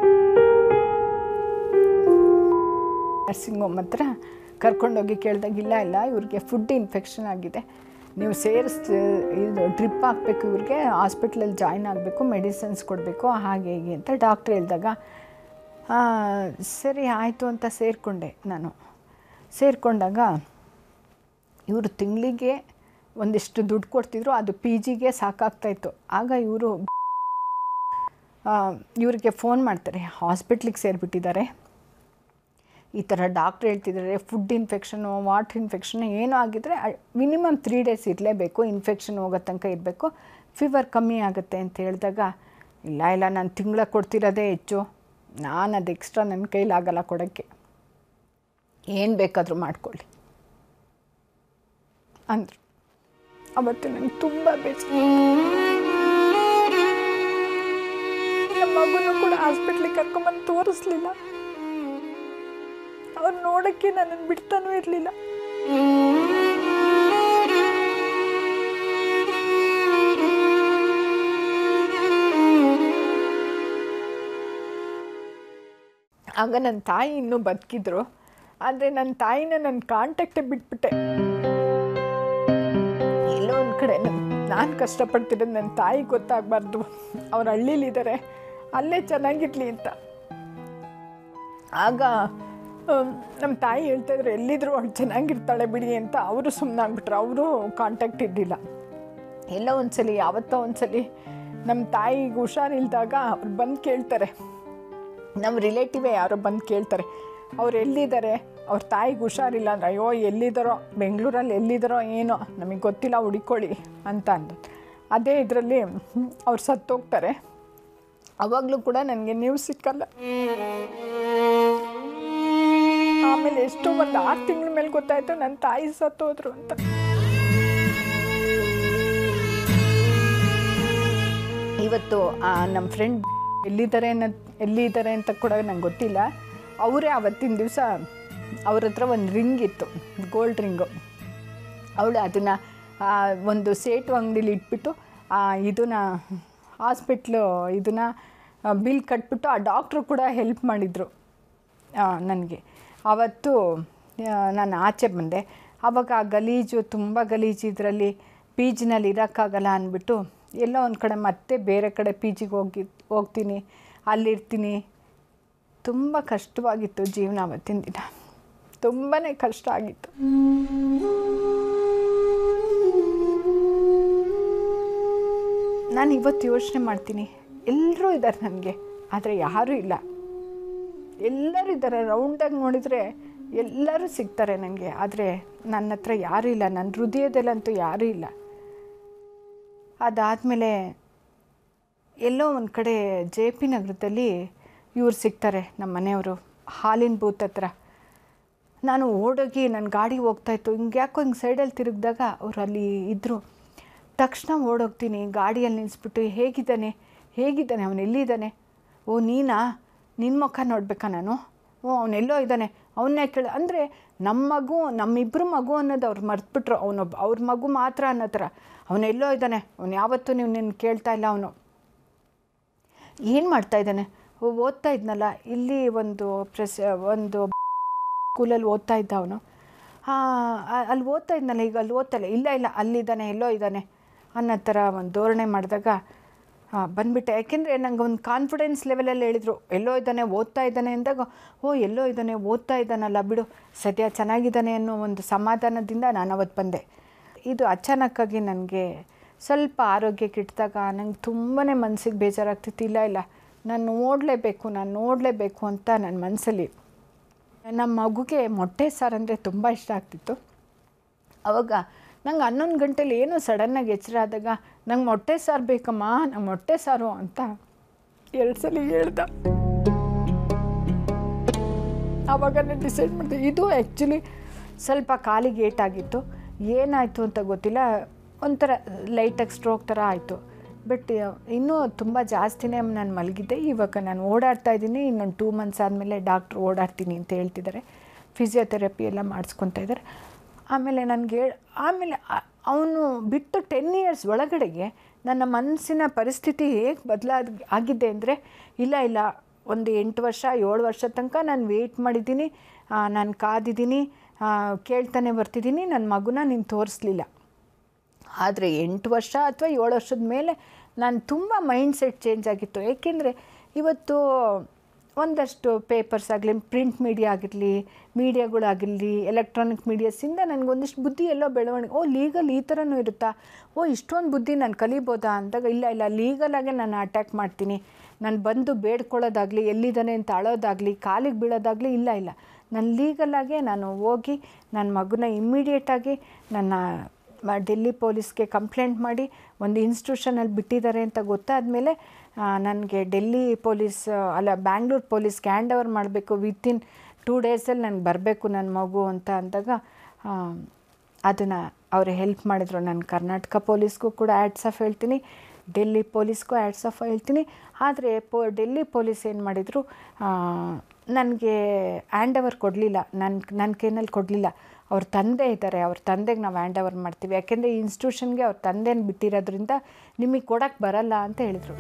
ನರ್ಸಿಂಗ್ ಹೋಮ್ ಹತ್ರ ಕರ್ಕೊಂಡೋಗಿ ಕೇಳಿದಾಗ, ಇಲ್ಲ ಇವ್ರಿಗೆ ಫುಡ್ ಇನ್ಫೆಕ್ಷನ್ ಆಗಿದೆ, ನೀವು ಇದು ಡ್ರಿಪ್ ಹಾಕಬೇಕು, ಇವ್ರಿಗೆ ಹಾಸ್ಪಿಟ್ಲಲ್ಲಿ ಜಾಯ್ನ್ ಆಗಬೇಕು, ಮೆಡಿಸಿನ್ಸ್ ಕೊಡಬೇಕು, ಹಾಗೆ ಹೀಗೆ ಅಂತ ಡಾಕ್ಟ್ರ್ ಹೇಳಿದಾಗ ಸರಿ ಆಯಿತು ಅಂತ ನಾನು ಸೇರಿಕೊಂಡಾಗ ಇವರು ತಿಂಗಳಿಗೆ ಒಂದಿಷ್ಟು ದುಡ್ಡು ಕೊಡ್ತಿದ್ರು, ಅದು ಪಿ ಜಿಗೆ ಸಾಕಾಗ್ತಾಯಿತ್ತು. ಆಗ ಇವ್ರಿಗೆ ಫೋನ್ ಮಾಡ್ತಾರೆ, ಹಾಸ್ಪಿಟ್ಲಿಗೆ ಸೇರಿಬಿಟ್ಟಿದ್ದಾರೆ, ಈ ಥರ ಡಾಕ್ಟ್ರ್ ಹೇಳ್ತಿದ್ದಾರೆ ಫುಡ್ ಇನ್ಫೆಕ್ಷನು, ವಾಟರ್ ಇನ್ಫೆಕ್ಷನು ಏನೋ ಆಗಿದ್ದರೆ ಮಿನಿಮಮ್ 3 days ಇರಲೇಬೇಕು, ಇನ್ಫೆಕ್ಷನ್ ಹೋಗೋ ತನಕ ಇರಬೇಕು, ಫೀವರ್ ಕಮ್ಮಿ ಆಗುತ್ತೆ ಅಂತ ಹೇಳಿದಾಗ, ಇಲ್ಲ ನಾನು ತಿಂಗಳ ಕೊಡ್ತಿರೋದೇ ಹೆಚ್ಚು, ನಾನು ಅದು ಎಕ್ಸ್ಟ್ರಾ ನನ್ನ ಕೈಲಾಗಲ್ಲ ಕೊಡೋಕ್ಕೆ, ಏನು ಬೇಕಾದರೂ ಮಾಡ್ಕೊಳ್ಳಿ ಅಂದರು. ಅವತ್ತು ನನಗೆ ತುಂಬ ಬೇಜಾರು. ನಮ್ಮ ಮಗುನೂ ಕೂಡ ಹಾಸ್ಪಿಟ್ಲಿಗೆ ಕರ್ಕೊಂಬಂದು ತೋರಿಸ್ಲಿಲ್ಲ, ಅವ್ರು ನೋಡೋಕ್ಕೆ ನನ್ನನ್ನು ಬಿಡ್ತಾನೂ ಇರಲಿಲ್ಲ. ಆಗ ನನ್ನ ತಾಯಿ ಇನ್ನೂ ಬದುಕಿದ್ರು, ಆದರೆ ನನ್ನ ತಾಯಿನ ನನ್ನ ಕಾಂಟ್ಯಾಕ್ಟೇ ಬಿಟ್ಬಿಟ್ಟೆ. ಎಲ್ಲೋ ಒಂದು ಕಡೆ ನಾನು ಕಷ್ಟಪಡ್ತಿರೋದು ನನ್ನ ತಾಯಿಗೆ ಗೊತ್ತಾಗಬಾರ್ದು, ಅವ್ರು ಹಳ್ಳೀಲಿದ್ದಾರೆ, ಅಲ್ಲೇ ಚೆನ್ನಾಗಿರಲಿ ಅಂತ. ಆಗ ನಮ್ಮ ತಾಯಿ ಹೇಳ್ತಾಯಿದ್ರು, ಎಲ್ಲಿದ್ರು ಅವಳು ಚೆನ್ನಾಗಿರ್ತಾಳೆ ಬಿಡಿ ಅಂತ. ಅವರು ಸುಮ್ಮನಾಗ್ಬಿಟ್ರು, ಅವರು ಕಾಂಟ್ಯಾಕ್ಟ್ ಇರಲಿಲ್ಲ. ಎಲ್ಲೋ ಒಂದ್ಸಲಿ ಯಾವತ್ತೋ ಒಂದ್ಸಲಿ ನಮ್ಮ ತಾಯಿಗೆ ಹುಷಾರಿಲ್ದಾಗ ಅವ್ರು ಬಂದು ಕೇಳ್ತಾರೆ, ನಮ್ಮ ರಿಲೇಟಿವೇ ಯಾರೋ ಬಂದು ಕೇಳ್ತಾರೆ, ಅವ್ರು ಎಲ್ಲಿದ್ದಾರೆ, ಅವ್ರ ತಾಯಿಗೆ ಹುಷಾರಿಲ್ಲ ಅಂದ್ರೆ, ಅಯ್ಯೋ ಎಲ್ಲಿದ್ದಾರೋ, ಬೆಂಗಳೂರಲ್ಲಿ ಎಲ್ಲಿದ್ದಾರೋ ಏನೋ ನಮಗೆ ಗೊತ್ತಿಲ್ಲ, ಹುಡುಕೊಳ್ಳಿ ಅಂತ ಅಂದು. ಅದೇ ಇದರಲ್ಲಿ ಅವ್ರು ಸತ್ತೋಗ್ತಾರೆ. ಆವಾಗಲೂ ಕೂಡ ನನಗೆ ನ್ಯೂಸ್ ಸಿಕ್ಕಲ್ಲ. ಆಮೇಲೆ ಎಷ್ಟೋ ಒಂದು 6 ತಿಂಗಳ ಮೇಲೆ ಗೊತ್ತಾಯಿತು ನನ್ನ ತಾಯಿ ಸತ್ತೋದ್ರು ಅಂತ. ಇವತ್ತು ನಮ್ಮ ಫ್ರೆಂಡ್ ಎಲ್ಲಿದ್ದಾರೆ ಅಂತ ಕೂಡ ನಂಗೆ ಗೊತ್ತಿಲ್ಲ. ಅವರೇ ಆವತ್ತಿನ ದಿವಸ ಅವ್ರ ಹತ್ರ ಒಂದು ರಿಂಗ್ ಇತ್ತು, ಗೋಲ್ಡ್ ರಿಂಗು. ಅವಳು ಅದನ್ನು ಒಂದು ಸೇಟು ಅಂಗಡಿಲಿ ಇಟ್ಬಿಟ್ಟು ಇದನ್ನು ಹಾಸ್ಪಿಟ್ಲು ಇದನ್ನು ಬಿಲ್ ಕಟ್ಬಿಟ್ಟು ಆ ಡಾಕ್ಟ್ರು ಕೂಡ ಹೆಲ್ಪ್ ಮಾಡಿದರು ನನಗೆ. ಆವತ್ತು ನಾನು ಆಚೆ ಬಂದೆ. ಆವಾಗ ಆ ಗಲೀಜು, ತುಂಬ ಗಲೀಜು, ಇದರಲ್ಲಿ ಪಿ ಜಿನಲ್ಲಿ ಇರೋಕ್ಕಾಗಲ್ಲ ಅಂದ್ಬಿಟ್ಟು ಎಲ್ಲೋ ಒಂದು ಕಡೆ ಮತ್ತೆ ಬೇರೆ ಕಡೆ ಪಿ ಜಿಗೆ ಹೋಗ್ತೀನಿ, ಅಲ್ಲಿರ್ತೀನಿ. ತುಂಬ ಕಷ್ಟವಾಗಿತ್ತು ಜೀವನ. ಅವತ್ತಿನ ದಿನ ತುಂಬಾ ಕಷ್ಟ ಆಗಿತ್ತು. ನಾನು ಇವತ್ತು ಯೋಚನೆ ಮಾಡ್ತೀನಿ, ಎಲ್ಲರೂ ಇದ್ದಾರೆ ನನಗೆ, ಆದರೆ ಯಾರೂ ಇಲ್ಲ. ಎಲ್ಲರೂ ಇದ್ದಾರೆ, ರೌಂಡಾಗಿ ನೋಡಿದರೆ ಎಲ್ಲರೂ ಸಿಗ್ತಾರೆ ನನಗೆ, ಆದರೆ ನನ್ನ ಹತ್ರ ಯಾರೂ ಇಲ್ಲ, ನನ್ನ ಹೃದಯದಲ್ಲಂತೂ ಯಾರೂ ಇಲ್ಲ. ಅದಾದಮೇಲೆ ಎಲ್ಲೋ ಒಂದು ಕಡೆ JP ನಗರದಲ್ಲಿ ಇವ್ರು ಸಿಗ್ತಾರೆ, ನಮ್ಮ ಮನೆಯವರು, ಹಾಲಿನ ಬೂತ್ ಹತ್ರ. ನಾನು ಓಡೋಗಿ ನನ್ನ ಗಾಡಿ ಹೋಗ್ತಾಯಿತ್ತು, ಹಿಂಗೆ ಯಾಕೋ ಹಿಂಗೆ ಸೈಡಲ್ಲಿ ತಿರುಗಿದಾಗ ಅವ್ರು ಅಲ್ಲಿ ಇದ್ದರು. ತಕ್ಷಣ ಓಡೋಗ್ತೀನಿ, ಗಾಡಿಯಲ್ಲಿ ನಿಲ್ಲಿಸ್ಬಿಟ್ಟು, ಹೇಗಿದ್ದಾನೆ ಅವನು, ಎಲ್ಲಿದ್ದಾನೆ? ಓ ನೀನಾ, ನಿನ್ನ ಮುಖ ನೋಡಬೇಕಾ ನಾನು? ಓ ಅವನೆಲ್ಲೋ ಇದ್ದಾನೆ, ಅವನ್ನೇ ಕೇಳ. ಅಂದರೆ ನಮ್ಮಿಬ್ಬರು ಮಗು ಅನ್ನೋದು ಅವ್ರು ಮರ್ತ್ಬಿಟ್ರು. ಅವ್ರ ಮಗು ಮಾತ್ರ ಅನ್ನೋ ಥರ. ಅವನೆಲ್ಲೋ ಇದ್ದಾನೆ, ಅವನು ಯಾವತ್ತೂ ನೀವು ನಿನ್ನ ಕೇಳ್ತಾ ಇಲ್ಲ. ಅವನು ಏನು ಮಾಡ್ತಾಯಿದ್ದಾನೆ? ಓದ್ತಾ ಇದ್ನಲ್ಲ, ಇಲ್ಲಿ ಒಂದು ಸ್ಕೂಲಲ್ಲಿ ಓದ್ತಾ ಇದ್ದ ಅವನು. ಅಲ್ಲಿ ಓದ್ತಾ ಇದ್ನಲ್ಲ, ಈಗ ಅಲ್ಲಿ ಓದ್ತಲ್ಲ, ಇಲ್ಲ ಅಲ್ಲಿದ್ದಾನೆ, ಎಲ್ಲೋ ಇದ್ದಾನೆ ಅನ್ನೋ ಥರ ಒಂದು ಧೋರಣೆ ಮಾಡಿದಾಗ ಬಂದುಬಿಟ್ಟೆ. ಯಾಕೆಂದರೆ ನಂಗೆ ಒಂದು ಕಾನ್ಫಿಡೆನ್ಸ್ ಲೆವೆಲಲ್ಲಿ ಹೇಳಿದರು, ಎಲ್ಲೋ ಇದ್ದಾನೆ ಓದ್ತಾ ಇದ್ದಾನೆ ಅಂದಾಗ, ಎಲ್ಲೋ ಇದ್ದಾನೆ ಓದ್ತಾ ಇದ್ದಾನಲ್ಲ ಬಿಡು, ಸದ್ಯ ಚೆನ್ನಾಗಿದ್ದಾನೆ ಅನ್ನೋ ಒಂದು ಸಮಾಧಾನದಿಂದ ನಾನು ಅವತ್ತು ಬಂದೆ. ಇದು ಅಚಾನಕ್ಕಾಗಿ ನನಗೆ ಸ್ವಲ್ಪ ಆರೋಗ್ಯ ಕೆಟ್ಟಿದಾಗ ನಂಗೆ ತುಂಬಾ ಮನಸ್ಸಿಗೆ ಬೇಜಾರಾಗ್ತಿತ್ತು. ಇಲ್ಲ ನಾನು ನೋಡಲೇಬೇಕು ಅಂತ ನನ್ನ ಮನಸ್ಸಲ್ಲಿ. ನಮ್ಮ ಮಗುಗೆ ಮೊಟ್ಟೆ ಸಾರು ಅಂದರೆ ತುಂಬ ಇಷ್ಟ ಆಗ್ತಿತ್ತು. ಆವಾಗ ನಂಗೆ 11 ಗಂಟೆಲಿ ಏನೋ ಸಡನ್ನಾಗಿ ಎಚ್ಚರ ಆದಾಗ, ನಂಗೆ ಮೊಟ್ಟೆ ಸಾರು ಬೇಕಮ್ಮ, ನಂಗೆ ಮೊಟ್ಟೆ ಸಾರು ಅಂತ 2 ಸಲ ಹೇಳ್ದ. ಆವಾಗ ನಾನು ಡಿಸೈಡ್ ಮಾಡಿದೆ. ಇದು ಆ್ಯಕ್ಚುಲಿ ಸ್ವಲ್ಪ ಕಾಲಿಗೆ ಏಟಾಗಿತ್ತು. ಏನಾಯಿತು ಅಂತ ಗೊತ್ತಿಲ್ಲ, ಒಂಥರ ಲೈಟಾಗಿ ಸ್ಟ್ರೋಕ್ ಥರ ಆಯಿತು. ಬಟ್ ಇನ್ನೂ ತುಂಬ ಜಾಸ್ತಿನೇ ನಾನು ಮಲಗಿದ್ದೆ. ಇವಾಗ ನಾನು ಓಡಾಡ್ತಾ ಇದ್ದೀನಿ. ಇನ್ನೊಂದು 2 ಮಂತ್ಸ್ ಆದಮೇಲೆ ಡಾಕ್ಟ್ರು ಓಡಾಡ್ತೀನಿ ಅಂತ ಹೇಳ್ತಿದ್ದಾರೆ. ಫಿಸಿಯೋಥೆರಪಿ ಎಲ್ಲ ಮಾಡಿಸ್ಕೊತಾ ಇದ್ದಾರೆ. ಆಮೇಲೆ ಆಮೇಲೆ ಅವನು ಬಿಟ್ಟು 10 ಇಯರ್ಸ್ ಒಳಗಡೆಗೆ ನನ್ನ ಮನಸ್ಸಿನ ಪರಿಸ್ಥಿತಿ ಹೇಗೆ ಆಗಿದೆ ಅಂದರೆ, ಇಲ್ಲ ಒಂದು 8 ವರ್ಷ 7 ವರ್ಷ ತನಕ ನಾನು ವೆಯ್ಟ್ ಮಾಡಿದ್ದೀನಿ, ನಾನು ಕಾದಿದ್ದೀನಿ, ಕೇಳ್ತಾನೆ ಬರ್ತಿದ್ದೀನಿ, ನನ್ನ ಮಗುನ ನೀನು ತೋರಿಸ್ಲಿಲ್ಲ. ಆದರೆ 8 ವರ್ಷ ಅಥವಾ 7 ವರ್ಷದ ಮೇಲೆ ನಾನು ತುಂಬ ಮೈಂಡ್ಸೆಟ್ ಚೇಂಜ್ ಆಗಿತ್ತು. ಏಕೆಂದರೆ ಇವತ್ತು ಒಂದಷ್ಟು ಪೇಪರ್ಸ್ ಆಗಲಿ, ಪ್ರಿಂಟ್ ಮೀಡಿಯಾ ಆಗಿರಲಿ, ಮೀಡಿಯಾಗಳಾಗಿರಲಿ, ಎಲೆಕ್ಟ್ರಾನಿಕ್ ಮೀಡಿಯಾಸಿಂದ ನನಗೊಂದಿಷ್ಟು ಬುದ್ಧಿ ಎಲ್ಲೋ ಬೆಳವಣಿಗೆ. ಲೀಗಲ್ ಈ ಥರನೂ ಇರುತ್ತಾ, ಇಷ್ಟೊಂದು ಬುದ್ಧಿ ನಾನು ಕಲಿಬೋದಾ ಅಂದಾಗ, ಇಲ್ಲ ಲೀಗಲಾಗೆ ನಾನು ಅಟ್ಯಾಕ್ ಮಾಡ್ತೀನಿ, ನಾನು ಬಂದು ಬೇಡ್ಕೊಳ್ಳೋದಾಗಲಿ, ಎಲ್ಲಿದ್ದಾನೆ ಅಂತ ಅಳೋದಾಗಲಿ, ಕಾಲಿಗೆ ಬೀಳೋದಾಗಲಿ ಇಲ್ಲ ನಾನು ಲೀಗಲಾಗೆ ನಾನು ಹೋಗಿ ನನ್ನ ಮಗುನ ಇಮ್ಮಿಡಿಯೇಟಾಗಿ ನನ್ನ ಡೆಲ್ಲಿ ಪೊಲೀಸ್ಗೆ ಕಂಪ್ಲೇಂಟ್ ಮಾಡಿ ಒಂದು ಇನ್ಸ್ಟಿಟ್ಯೂಷನಲ್ಲಿ ಬಿಟ್ಟಿದ್ದಾರೆ ಅಂತ ಗೊತ್ತಾದಮೇಲೆ ನನಗೆ ಡೆಲ್ಲಿ ಪೊಲೀಸ್ ಬ್ಯಾಂಗ್ಳೂರು ಪೊಲೀಸ್ಗೆ ಹ್ಯಾಂಡ್ ಓವರ್ ಮಾಡಬೇಕು, ವಿತಿನ್ 2 ಡೇಸಲ್ಲಿ ನನಗೆ ಬರಬೇಕು ನನ್ನ ಮಗು ಅಂತ ಅಂದಾಗ ಅದನ್ನು ಅವರು ಹೆಲ್ಪ್ ಮಾಡಿದರು. ನಾನು ಕರ್ನಾಟಕ ಪೊಲೀಸ್ಗೂ ಕೂಡ ಹ್ಯಾಟ್ಸ್ ಆಫ್ ಹೇಳ್ತೀನಿ, ಡೆಲ್ಲಿ ಪೊಲೀಸ್ಗೂ ಹ್ಯಾಟ್ಸ್ ಆಫ್ ಹೇಳ್ತೀನಿ. ಆದರೆ ಡೆಲ್ಲಿ ಪೊಲೀಸ್ ಏನು ಮಾಡಿದರು, ನನಗೆ ಹ್ಯಾಂಡ್ ಓವರ್ ಕೊಡಲಿಲ್ಲ, ನನ್ನ ಕೈನಲ್ಲಿ ಕೊಡಲಿಲ್ಲ. ಅವ್ರ ತಂದೆ ಇದ್ದಾರೆ, ಅವ್ರ ತಂದೆಗೆ ನಾವು ಹ್ಯಾಂಡ್ ಓವರ್ ಮಾಡ್ತೀವಿ, ಯಾಕೆಂದರೆ ಈ ಇನ್ಸ್ಟಿಟ್ಯೂಷನ್ಗೆ ಅವ್ರ ತಂದೆನ ಬಿಟ್ಟಿರೋದ್ರಿಂದ ನಿಮಗೆ ಕೊಡೋಕ್ಕೆ ಬರಲ್ಲ ಅಂತ ಹೇಳಿದರು.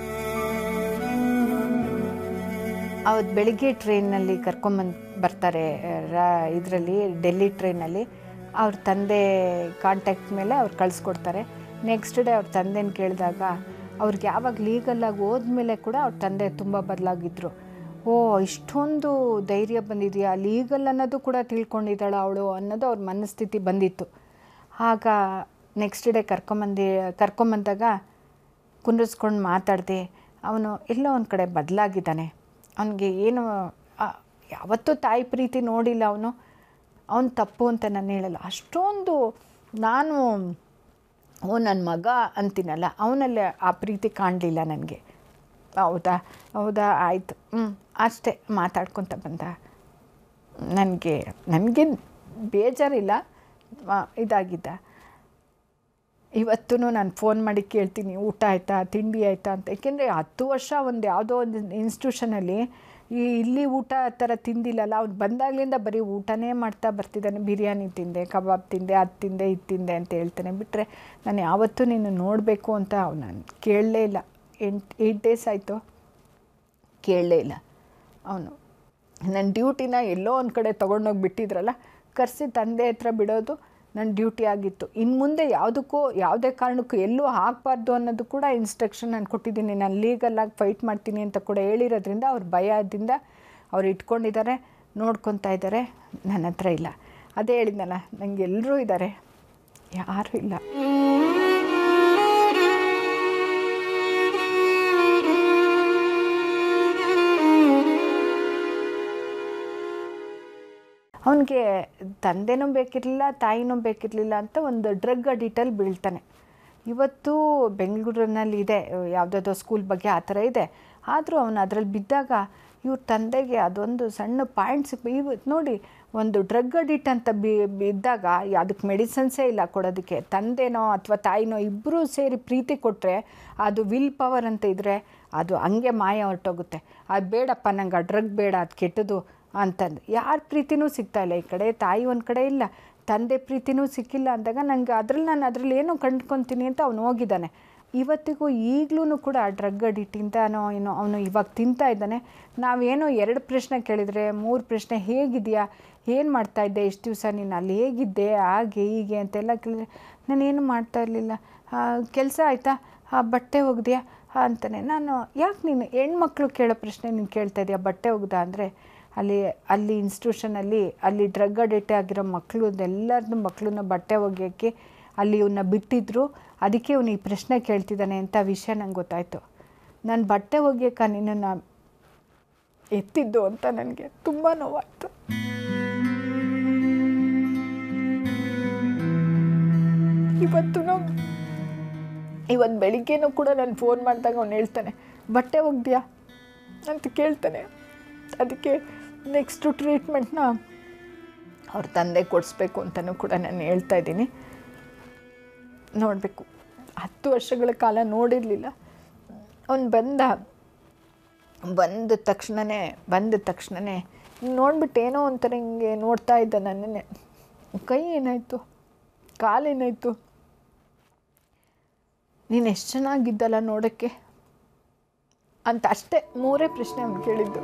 ಅವತ್ತು ಬೆಳಿಗ್ಗೆ ಟ್ರೈನಲ್ಲಿ ಬರ್ತಾರೆ, ಇದರಲ್ಲಿ ಡೆಲ್ಲಿ ಟ್ರೈನಲ್ಲಿ. ಅವ್ರ ತಂದೆ ಕಾಂಟ್ಯಾಕ್ಟ್ ಮೇಲೆ ಅವ್ರು ಕಳಿಸ್ಕೊಡ್ತಾರೆ. ನೆಕ್ಸ್ಟ್ ಡೇ ಅವ್ರ ತಂದೆನ ಕೇಳಿದಾಗ ಅವ್ರಿಗೆ ಯಾವಾಗ ಲೀಗಲಾಗಿ ಹೋದ್ಮೇಲೆ ಕೂಡ ಅವ್ರ ತಂದೆ ತುಂಬ ಬದಲಾಗಿದ್ದರು. ಇಷ್ಟೊಂದು ಧೈರ್ಯ ಬಂದಿದೆಯಾ, ಲೀಗಲ್ ಅನ್ನೋದು ಕೂಡ ತಿಳ್ಕೊಂಡಿದ್ದಾಳ ಅವಳು ಅನ್ನೋದು ಅವ್ರ ಮನಸ್ಥಿತಿ ಬಂದಿತ್ತು. ಆಗ ನೆಕ್ಸ್ಟ್ ಡೇ ಕರ್ಕೊಂಬಂದಾಗ ಕುಂದಿಸ್ಕೊಂಡು ಮಾತಾಡಿದೆ. ಅವನು ಎಲ್ಲೋ ಒಂದು ಕಡೆ ಬದಲಾಗಿದ್ದಾನೆ. ಅವನಿಗೆ ಏನು ಯಾವತ್ತೂ ತಾಯಿ ಪ್ರೀತಿ ನೋಡಿಲ್ಲ ಅವನು ತಪ್ಪು ಅಂತ ನಾನು ಹೇಳಲ್ಲ. ಅಷ್ಟೊಂದು ನಾನು ನನ್ನ ಮಗ ಅಂತೀನಲ್ಲ, ಅವನಲ್ಲಿ ಆ ಪ್ರೀತಿ ಕಾಣಲಿಲ್ಲ ನನಗೆ. ಹೌದಾ ಆಯಿತು, ಅಷ್ಟೇ ಮಾತಾಡ್ಕೊತ ಬಂದ. ನನಗೆ ಬೇಜಾರಿಲ್ಲ, ಇದಾಗಿದ್ದ. ಇವತ್ತೂ ನಾನು ಫೋನ್ ಮಾಡಿ ಕೇಳ್ತೀನಿ, ಊಟ ಆಯಿತಾ, ತಿಂಡಿ ಆಯಿತಾ ಅಂತ. ಏಕೆಂದರೆ 10 ವರ್ಷ ಯಾವುದೋ ಒಂದು ಇನ್ಸ್ಟಿಟ್ಯೂಷನಲ್ಲಿ ಇಲ್ಲಿ ಊಟ ಥರ ತಿಂದಿಲ್ಲಲ್ಲ. ಅವ್ನು ಬಂದಾಗಲಿಂದ ಬರೀ ಊಟನೇ ಮಾಡ್ತಾ ಬರ್ತಿದ್ದಾನೆ. ಬಿರಿಯಾನಿ ತಿಂದೆ, ಕಬಾಬ್ ತಿಂದೆ, ಅದು ತಿಂದೆ, ಇದು ತಿಂದೆ ಅಂತ ಹೇಳ್ತಾನೆ. ಬಿಟ್ಟರೆ ನಾನು ಯಾವತ್ತೂ ನೀನು ನೋಡಬೇಕು ಅಂತ ನಾನು ಕೇಳಲೇ ಇಲ್ಲ. 8 ಡೇಸ್ ಆಯಿತು, ಕೇಳಲೇ ಇಲ್ಲ. ಅವನು ನನ್ನ ಡ್ಯೂಟಿನ ಎಲ್ಲೋ ಒಂದು ಕಡೆ ತೊಗೊಂಡೋಗಿ ಬಿಟ್ಟಿದ್ರಲ್ಲ, ಕರೆಸಿ ತಂದೆ ಹತ್ರ ಬಿಡೋದು ನನ್ನ ಡ್ಯೂಟಿ ಆಗಿತ್ತು. ಇನ್ನು ಮುಂದೆ ಯಾವುದೇ ಕಾರಣಕ್ಕೂ ಎಲ್ಲೂ ಹಾಕಬಾರ್ದು ಅನ್ನೋದು ಕೂಡ ಇನ್ಸ್ಟ್ರಕ್ಷನ್ ನಾನು ಕೊಟ್ಟಿದ್ದೀನಿ. ನಾನು ಲೀಗಲಾಗಿ ಫೈಟ್ ಮಾಡ್ತೀನಿ ಅಂತ ಕೂಡ ಹೇಳಿರೋದ್ರಿಂದ ಅವ್ರ ಭಯದಿಂದ ಅವ್ರು ಇಟ್ಕೊಂಡಿದ್ದಾರೆ, ನೋಡ್ಕೊತಾ ಇದ್ದಾರೆ. ನನ್ನ ಹತ್ರ ಇಲ್ಲ. ಅದೇ ಹೇಳಿದ್ನಲ್ಲ, ನನಗೆ ಎಲ್ಲರೂ ಇದ್ದಾರೆ, ಯಾರೂ ಇಲ್ಲ. ಅವನಿಗೆ ತಂದೆನೂ ಬೇಕಿರಲಿಲ್ಲ, ತಾಯಿನೂ ಬೇಕಿರಲಿಲ್ಲ ಅಂತ ಒಂದು ಡ್ರಗ್ ಅಡಿಟಲ್ಲಿ ಬೀಳ್ತಾನೆ. ಇವತ್ತು ಬೆಂಗಳೂರಿನಲ್ಲಿ ಇದೆ, ಯಾವುದಾದ್ರೂ ಸ್ಕೂಲ್ ಬಗ್ಗೆ ಆ ಥರ ಇದೆ. ಆದರೂ ಅವನು ಅದರಲ್ಲಿ ಬಿದ್ದಾಗ ಇವ್ರ ತಂದೆಗೆ ಅದೊಂದು ಸಣ್ಣ ಪಾಯಿಂಟ್ಸ್. ಇವತ್ತು ನೋಡಿ, ಒಂದು ಡ್ರಗ್ ಅಡಿಟ್ ಅಂತ ಬಿದ್ದಾಗ ಅದಕ್ಕೆ ಮೆಡಿಸನ್ಸೇ ಇಲ್ಲ ಕೊಡೋದಕ್ಕೆ. ತಂದೆನೋ ಅಥವಾ ತಾಯಿನೋ ಇಬ್ಬರೂ ಸೇರಿ ಪ್ರೀತಿ ಕೊಟ್ಟರೆ ಅದು ವಿಲ್ ಪವರ್ ಅಂತ ಇದ್ದರೆ ಅದು ಹಂಗೆ ಮಾಯ ಹೊರಟೋಗುತ್ತೆ. ಅದು ಬೇಡಪ್ಪ, ನಂಗೆ ಆ ಡ್ರಗ್ ಬೇಡ, ಅದು ಕೆಟ್ಟದು ಅಂತಂದು ಯಾರ ಪ್ರೀತಿನೂ ಸಿಗ್ತಾಯಿಲ್ಲ. ಈ ಕಡೆ ತಾಯಿ ಒಂದು ಕಡೆ ಇಲ್ಲ, ತಂದೆ ಪ್ರೀತಿನೂ ಸಿಕ್ಕಿಲ್ಲ ಅಂದಾಗ ನಾನು ಅದರಲ್ಲಿ ಏನೋ ಕಂಡ್ಕೊತೀನಿ ಅಂತ ಅವನು ಹೋಗಿದ್ದಾನೆ. ಇವತ್ತಿಗೂ ಈಗಲೂ ಕೂಡ ಡ್ರಗ್ ಅಡಿಕ್ಟಿಂದನೋ ಏನೋ ಅವನು ಇವಾಗ ತಿಂತಾ ಇದ್ದಾನೆ. ನಾವೇನೋ 2 ಪ್ರಶ್ನೆ ಕೇಳಿದರೆ 3 ಪ್ರಶ್ನೆ, ಹೇಗಿದೆಯಾ, ಏನು ಮಾಡ್ತಾಯಿದ್ದೆ ಇಷ್ಟು ದಿವಸ, ನೀನು ಅಲ್ಲಿ ಹೇಗಿದ್ದೆ, ಹಾಗೆ ಹೀಗೆ ಅಂತೆಲ್ಲ ಕೇಳಿದ್ರೆ ನಾನೇನು ಮಾಡ್ತಾ ಇರಲಿಲ್ಲ. ಕೆಲಸ ಆಯಿತಾ, ಬಟ್ಟೆ ಒಗ್ದೆಯಾ ಅಂತಾನೆ. ನಾನು ಯಾಕೆ ನೀನು ಹೆಣ್ಮಕ್ಳು ಕೇಳೋ ಪ್ರಶ್ನೆ ನೀನು ಕೇಳ್ತಾ ಇದೆಯಾ, ಬಟ್ಟೆ ಒಗ್ದ ಅಂದರೆ ಅಲ್ಲಿ ಇನ್ಸ್ಟಿಟ್ಯೂಷನಲ್ಲಿ ಅಲ್ಲಿ ಡ್ರಗ್ ಅಡಿಕ್ಟ್ ಆಗಿರೋ ಮಕ್ಕಳು ಎಲ್ಲರದ್ದು ಮಕ್ಕಳನ್ನ ಬಟ್ಟೆ ಒಗೆಯೋಕ್ಕೆ ಅಲ್ಲಿ ಇವನ್ನ ಬಿಟ್ಟಿದ್ರು. ಅದಕ್ಕೆ ಇವನು ಈ ಪ್ರಶ್ನೆ ಕೇಳ್ತಿದ್ದಾನೆ ಅಂತ ವಿಷಯ ನಂಗೆ ಗೊತ್ತಾಯಿತು. ನಾನು ಬಟ್ಟೆ ಒಗೆಯೋಕ್ಕೆ ನಿನ್ನನ್ನು ಎತ್ತಿದ್ದು ಅಂತ ನನಗೆ ತುಂಬ ನೋವಾಯಿತು. ಇವತ್ತು ಬೆಳಿಗ್ಗೆನೂ ಕೂಡ ನಾನು ಫೋನ್ ಮಾಡಿದಾಗ ಅವ್ನು ಹೇಳ್ತಾನೆ, ಬಟ್ಟೆ ಒಗ್ದ್ಯಾ ಅಂತ ಕೇಳ್ತಾನೆ. ಅದಕ್ಕೆ ನೆಕ್ಸ್ಟು ಟ್ರೀಟ್ಮೆಂಟ್ನ ಅವ್ರ ತಂದೆ ಕೊಡಿಸ್ಬೇಕು ಅಂತಲೂ ಕೂಡ ನಾನು ಹೇಳ್ತಾ ಇದ್ದೀನಿ. ನೋಡಬೇಕು. 10 ವರ್ಷಗಳ ಕಾಲ ನೋಡಿರಲಿಲ್ಲ. ಅವನು ಬಂದ ತಕ್ಷಣವೇ ನೋಡ್ಬಿಟ್ಟು ಏನೋ ಒಂಥರ ಹಿಂಗೆ ನೋಡ್ತಾ ಇದ್ದ ನನ್ನನ್ನೇ. ಕೈ ಏನಾಯಿತು, ಕಾಲೇನಾಯಿತು, ನೀನು ಎಷ್ಟು ಚೆನ್ನಾಗಿದ್ದಲ್ಲ ನೋಡೋಕ್ಕೆ ಅಂತ ಅಷ್ಟೇ 3 ಪ್ರಶ್ನೆ ಅವ್ನು ಕೇಳಿದ್ದು.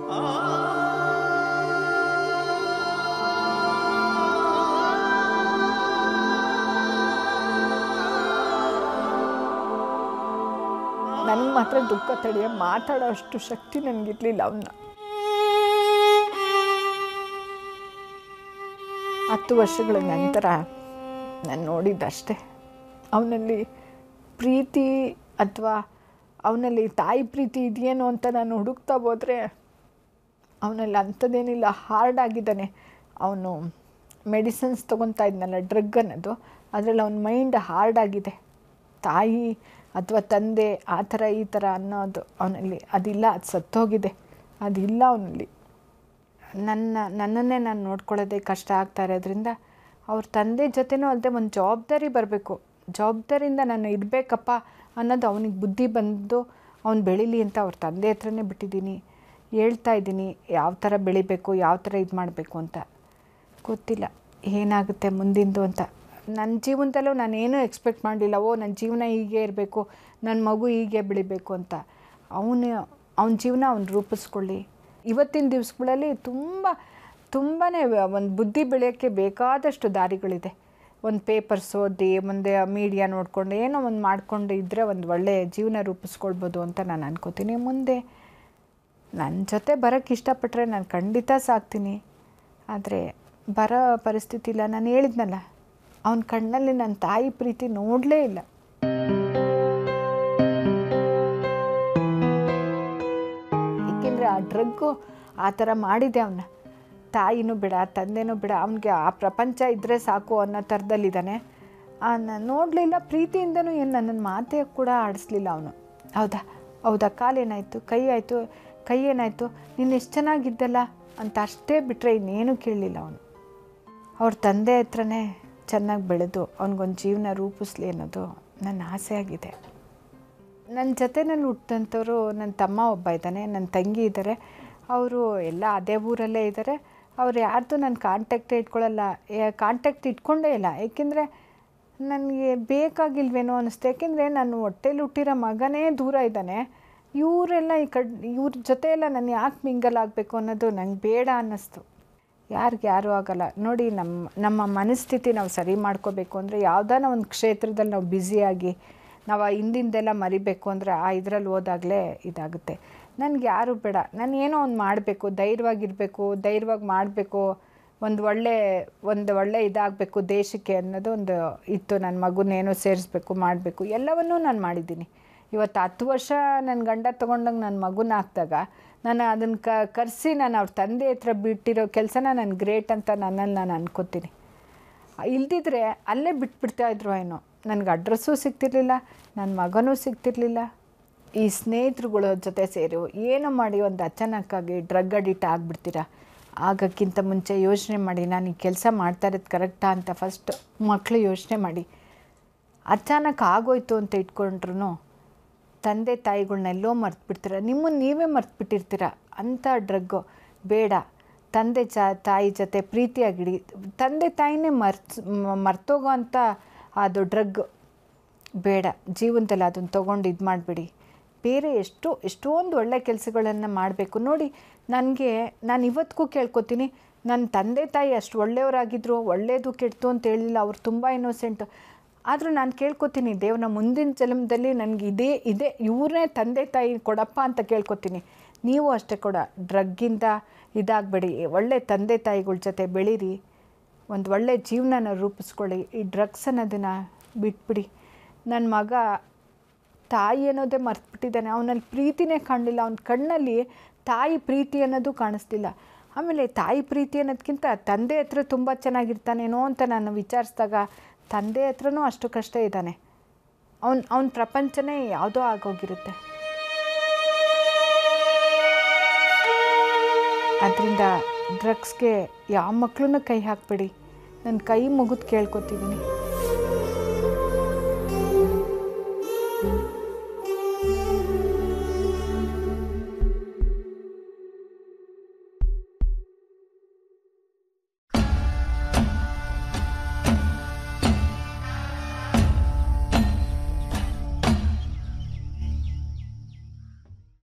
ನನಗೆ ಮಾತ್ರ ದುಃಖ ತಡೆಯ ಮಾತಾಡೋ ಅಷ್ಟು ಶಕ್ತಿ ನನಗಿರಲಿಲ್ಲ. ಅವನ್ನ 10 ವರ್ಷಗಳ ನಂತರ ನಾನು ನೋಡಿದ್ದಷ್ಟೇ. ಅವನಲ್ಲಿ ಪ್ರೀತಿ ಅಥವಾ ಅವನಲ್ಲಿ ತಾಯಿ ಪ್ರೀತಿ ಇದೆಯೇನೋ ಅಂತ ನಾನು ಹುಡುಕ್ತಾ ಹೋದರೆ ಅವನಲ್ಲಿ ಅಂಥದ್ದೇನಿಲ್ಲ. ಹಾರ್ಡ್ ಆಗಿದ್ದಾನೆ. ಅವನು ಮೆಡಿಸಿನ್ಸ್ ತೊಗೊತಾ ಇದ್ನಲ್ಲ, ಡ್ರಗ್ ಅನ್ನೋದು, ಅದರಲ್ಲಿ ಅವನ ಮೈಂಡ್ ಹಾರ್ಡ್ ಆಗಿದೆ. ತಾಯಿ ಅಥವಾ ತಂದೆ ಆ ಥರ ಈ ಥರ ಅನ್ನೋದು ಅವನಲ್ಲಿ ಅದಿಲ್ಲ. ಅದು ಸತ್ತೋಗಿದೆ, ಅದಿಲ್ಲ ಅವನಲ್ಲಿ. ನನ್ನನ್ನೇ ನಾನು ನೋಡ್ಕೊಳ್ಳೋದೇ ಕಷ್ಟ ಆಗ್ತಾ ಇರೋದ್ರಿಂದ ಅವ್ರ ತಂದೆ ಜೊತೆನೂ ಅಲ್ಲದೆ ಒಂದು ಜವಾಬ್ದಾರಿ ಬರಬೇಕು. ಜವಾಬ್ದಾರಿಯಿಂದ ನಾನು ಇರಬೇಕಪ್ಪ ಅನ್ನೋದು ಅವನಿಗೆ ಬುದ್ಧಿ ಬಂದು ಅವ್ನು ಬೆಳೀಲಿ ಅಂತ ಅವ್ರ ತಂದೆ ಹತ್ರನೇ ಬಿಟ್ಟಿದ್ದೀನಿ. ಹೇಳ್ತಾ ಇದ್ದೀನಿ ಯಾವ ಥರ ಬೆಳಿಬೇಕು, ಯಾವ ಥರ ಇದು ಮಾಡಬೇಕು ಅಂತ. ಗೊತ್ತಿಲ್ಲ ಏನಾಗುತ್ತೆ ಮುಂದಿಂದು ಅಂತ. ನನ್ನ ಜೀವನದಲ್ಲೂ ನಾನೇನೂ ಎಕ್ಸ್ಪೆಕ್ಟ್ ಮಾಡಲಿಲ್ಲ. ನನ್ನ ಜೀವನ ಹೀಗೆ ಇರಬೇಕು, ನನ್ನ ಮಗು ಹೀಗೆ ಬೆಳಿಬೇಕು ಅಂತ. ಅವನ ಜೀವನ ಅವ್ನು ರೂಪಿಸ್ಕೊಳ್ಳಿ. ಇವತ್ತಿನ ದಿವಸಗಳಲ್ಲಿ ತುಂಬಾ ಒಂದು ಬುದ್ಧಿ ಬೆಳೆಯೋಕ್ಕೆ ಬೇಕಾದಷ್ಟು ದಾರಿಗಳಿದೆ. ಒಂದು ಪೇಪರ್ಸ್ ಓದಿ, ಮುಂದೆ ಮೀಡಿಯಾ ನೋಡಿಕೊಂಡು ಏನೋ ಒಂದು ಮಾಡಿಕೊಂಡು ಇದ್ದರೆ ಒಂದು ಒಳ್ಳೆಯ ಜೀವನ ರೂಪಿಸ್ಕೊಳ್ಬೋದು ಅಂತ ನಾನು ಅನ್ಕೋತೀನಿ. ಮುಂದೆ ನನ್ನ ಜೊತೆ ಬರೋಕ್ಕೆ ಇಷ್ಟಪಟ್ಟರೆ ನಾನು ಖಂಡಿತ ಸಾಕ್ತೀನಿ. ಆದರೆ ಬರೋ ಪರಿಸ್ಥಿತಿ ಇಲ್ಲ. ನಾನು ಹೇಳಿದ್ನಲ್ಲ, ಅವನ ಕಣ್ಣಲ್ಲಿ ನನ್ನ ತಾಯಿ ಪ್ರೀತಿ ನೋಡಲೇ ಇಲ್ಲ. ಏಕೆಂದರೆ ಆ ಡ್ರಗ್ಗು ಆ ಥರ ಮಾಡಿದೆ ಅವನ್ನ. ತಾಯಿನೂ ಬಿಡ, ತಂದೆನೂ ಬಿಡ, ಅವನಿಗೆ ಆ ಪ್ರಪಂಚ ಇದ್ದರೆ ಸಾಕು ಅನ್ನೋ ಥರದಲ್ಲಿದ್ದಾನೆ. ನಾನು ನೋಡಲಿಲ್ಲ. ಪ್ರೀತಿಯಿಂದನೂ ಏನು ನನ್ನನ್ನು ಮಾತೇ ಕೂಡ ಆಡಿಸ್ಲಿಲ್ಲ ಅವನು. ಹೌದಾ ಕಾಲೇನಾಯಿತು, ಕೈ ಏನಾಯಿತು, ನೀನು ಎಷ್ಟು ಚೆನ್ನಾಗಿದ್ದಲ್ಲ ಅಂತ ಅಷ್ಟೇ ಬಿಟ್ಟರೆ ಇನ್ನೇನು ಕೇಳಲಿಲ್ಲ ಅವನು. ಅವ್ರ ತಂದೆ ಹತ್ರನೇ ಚೆನ್ನಾಗಿ ಬೆಳೆದು ಅವನಿಗೊಂದು ಜೀವನ ರೂಪಿಸ್ಲಿ ಅನ್ನೋದು ನನ್ನ ಆಸೆ ಆಗಿದೆ. ನನ್ನ ಜೊತೆನಲ್ಲಿ ಹುಟ್ಟಿದಂಥವ್ರು ನನ್ನ ತಮ್ಮ ಒಬ್ಬ ಇದ್ದಾನೆ, ನನ್ನ ತಂಗಿ ಇದ್ದಾರೆ. ಅವರು ಎಲ್ಲ ಅದೇ ಊರಲ್ಲೇ ಇದ್ದಾರೆ. ಅವ್ರು ಯಾರ್ದು ನನ್ನ ಕಾಂಟ್ಯಾಕ್ಟೇ ಇಟ್ಕೊಳ್ಳಲ್ಲ, ಕಾಂಟ್ಯಾಕ್ಟ್ ಇಟ್ಕೊಂಡೇ ಇಲ್ಲ. ಏಕೆಂದರೆ ನನಗೆ ಬೇಕಾಗಿಲ್ವೇನೋ ಅನ್ನಿಸ್ತು. ಏಕೆಂದರೆ ನಾನು ಹೊಟ್ಟೆಲಿ ಹುಟ್ಟಿರೋ ಮಗನೇ ದೂರ ಇದ್ದಾನೆ. ಇವರೆಲ್ಲ ಇವ್ರ ಜೊತೆ ಎಲ್ಲ ನಾನು ಯಾಕೆ ಮಿಂಗಲ್ ಆಗಬೇಕು ಅನ್ನೋದು ನಂಗೆ ಬೇಡ ಅನ್ನಿಸ್ತು. ಯಾರು ಆಗಲ್ಲ ನೋಡಿ. ನಮ್ಮ ಮನಸ್ಥಿತಿ ನಾವು ಸರಿ ಮಾಡ್ಕೋಬೇಕು ಅಂದರೆ ಯಾವುದಾನ ಒಂದು ಕ್ಷೇತ್ರದಲ್ಲಿ ನಾವು ಬ್ಯುಸಿಯಾಗಿ ನಾವು ಆ ಹಿಂದಿಂದೆಲ್ಲ ಮರಿಬೇಕು ಅಂದರೆ ಇದರಲ್ಲಿ ಹೋದಾಗಲೇ ಇದಾಗುತ್ತೆ. ನನಗೆ ಯಾರು ಬೇಡ. ನಾನು ಏನೋ ಒಂದು ಮಾಡಬೇಕು, ಧೈರ್ಯವಾಗಿರಬೇಕು, ಧೈರ್ಯವಾಗಿ ಮಾಡಬೇಕು, ಒಂದು ಒಳ್ಳೆ ಇದಾಗಬೇಕು ದೇಶಕ್ಕೆ ಅನ್ನೋದು ಒಂದು ಇತ್ತು. ನನ್ನ ಮಗುನೇನೋ ಸೇರಿಸ್ಬೇಕು, ಮಾಡಬೇಕು, ಎಲ್ಲವನ್ನೂ ನಾನು ಮಾಡಿದ್ದೀನಿ. ಇವತ್ತು 10 ವರ್ಷ ನನ್ನ ಗಂಡ ತೊಗೊಂಡಂಗೆ ನನ್ನ ಮಗುನ ಹಾಕಿದಾಗ ನಾನು ಅದನ್ನು ಕರೆಸಿ ನಾನು ಅವ್ರ ತಂದೆ ಹತ್ರ ಬಿಟ್ಟಿರೋ ಕೆಲಸನ ನಾನು ಗ್ರೇಟ್ ಅಂತ ನನ್ನಲ್ಲಿ ನಾನು ಅನ್ಕೋತೀನಿ. ಇಲ್ದಿದ್ರೆ ಅಲ್ಲೇ ಬಿಟ್ಬಿಡ್ತಾಯಿದ್ರು ಏನೋ. ನನಗೆ ಅಡ್ರೆಸ್ಸೂ ಸಿಗ್ತಿರ್ಲಿಲ್ಲ, ನನ್ನ ಮಗನೂ ಸಿಗ್ತಿರ್ಲಿಲ್ಲ. ಈ ಸ್ನೇಹಿತರುಗಳ ಜೊತೆ ಸೇರಿ ಏನೋ ಮಾಡಿ ಒಂದು ಅಚಾನಕ್ಕಾಗಿ ಡ್ರಗ್ ಅಡಿಕ್ಟ್ ಆಗಿಬಿಡ್ತೀರಾ. ಆಗೋಕ್ಕಿಂತ ಮುಂಚೆ ಯೋಚನೆ ಮಾಡಿ, ನಾನು ಈ ಕೆಲಸ ಮಾಡ್ತಾ ಇರೋದು ಕರೆಕ್ಟಾ ಅಂತ ಫಸ್ಟ್ ಮಕ್ಕಳು ಯೋಚನೆ ಮಾಡಿ. ಅಚಾನಕ್ ಆಗೋಯ್ತು ಅಂತ ಇಟ್ಕೊಂಡ್ರು ತಂದೆ ತಾಯಿಗಳ್ನೆಲ್ಲೋ ಮರ್ತ್ಬಿಡ್ತೀರ, ನಿಮ್ಮನ್ನು ನೀವೇ ಮರ್ತ್ಬಿಟ್ಟಿರ್ತೀರ. ಅಂಥ ಡ್ರಗ್ಗು ಬೇಡ. ತಂದೆ ತಾಯಿ ಜೊತೆ ಪ್ರೀತಿಯಾಗಿಡಿ. ತಂದೆ ತಾಯಿನೇ ಮರ್ತೋಗೋ ಅಂಥ ಅದು ಡ್ರಗ್. ಬೇಡ, ಜೀವನದಲ್ಲಿ ಅದನ್ನು ತೊಗೊಂಡು ಇದು ಮಾಡಿಬಿಡಿ. ಬೇರೆ ಎಷ್ಟೊಂದು ಒಳ್ಳೆ ಕೆಲಸಗಳನ್ನು ಮಾಡಬೇಕು. ನೋಡಿ, ನಾನು ಇವತ್ತಿಗೂ ಕೇಳ್ಕೊತೀನಿ, ನನ್ನ ತಂದೆ ತಾಯಿ ಅಷ್ಟು ಒಳ್ಳೆಯವರಾಗಿದ್ದರು, ಒಳ್ಳೆಯದು ಕೆಡ್ತು ಅಂತ ಹೇಳಿಲ್ಲ, ಅವ್ರು ತುಂಬ ಇನ್ನೋಸೆಂಟು. ಆದರೂ ನಾನು ಕೇಳ್ಕೊತೀನಿ, ದೇವ್ರನ್ನ ಮುಂದಿನ ಜನ್ಮದಲ್ಲಿ ನನಗೆ ಇದೇ ಇವ್ರನ್ನೇ ತಂದೆ ತಾಯಿ ಕೊಡಪ್ಪ ಅಂತ ಕೇಳ್ಕೊತೀನಿ. ನೀವು ಅಷ್ಟೇ ಡ್ರಗ್ಗಿಂದ ಇದಾಗಬೇಡಿ, ಒಳ್ಳೆ ತಂದೆ ತಾಯಿಗಳ ಜೊತೆ ಬೆಳೀರಿ, ಒಂದು ಒಳ್ಳೆ ಜೀವನನ ರೂಪಿಸ್ಕೊಳ್ಳಿ. ಈ ಡ್ರಗ್ಸ್ ಅನ್ನೋದನ್ನು ಬಿಟ್ಬಿಡಿ. ನನ್ನ ಮಗ ತಾಯಿ ಅನ್ನೋದೇ ಮರ್ತ್ಬಿಟ್ಟಿದ್ದಾನೆ, ಅವನಲ್ಲಿ ಪ್ರೀತಿನೇ ಕಾಣಲಿಲ್ಲ, ಅವನ ಕಣ್ಣಲ್ಲಿ ತಾಯಿ ಪ್ರೀತಿ ಅನ್ನೋದು ಕಾಣಿಸ್ಲಿಲ್ಲ. ಆಮೇಲೆ ತಾಯಿ ಪ್ರೀತಿ ಅನ್ನೋದಕ್ಕಿಂತ ತಂದೆ ಹತ್ರ ತುಂಬ ಚೆನ್ನಾಗಿರ್ತಾನೇನೋ ಅಂತ ನಾನು ವಿಚಾರಿಸಿದಾಗ ತಂದೆ ಹತ್ರನೂ ಅಷ್ಟು ಕಷ್ಟ ಇದ್ದಾನೆ. ಅವನ ಪ್ರಪಂಚನೇ ಯಾವುದೋ ಆಗೋಗಿರುತ್ತೆ. ಅದರಿಂದ ಡ್ರಗ್ಸ್ಗೆ ಯಾವ ಮಕ್ಕಳನ್ನೂ ಕೈ ಹಾಕಬೇಡಿ. ನನ್ನ ಕೈ ಮುಗಿದು ಕೇಳ್ಕೊತಿದ್ದೀನಿ.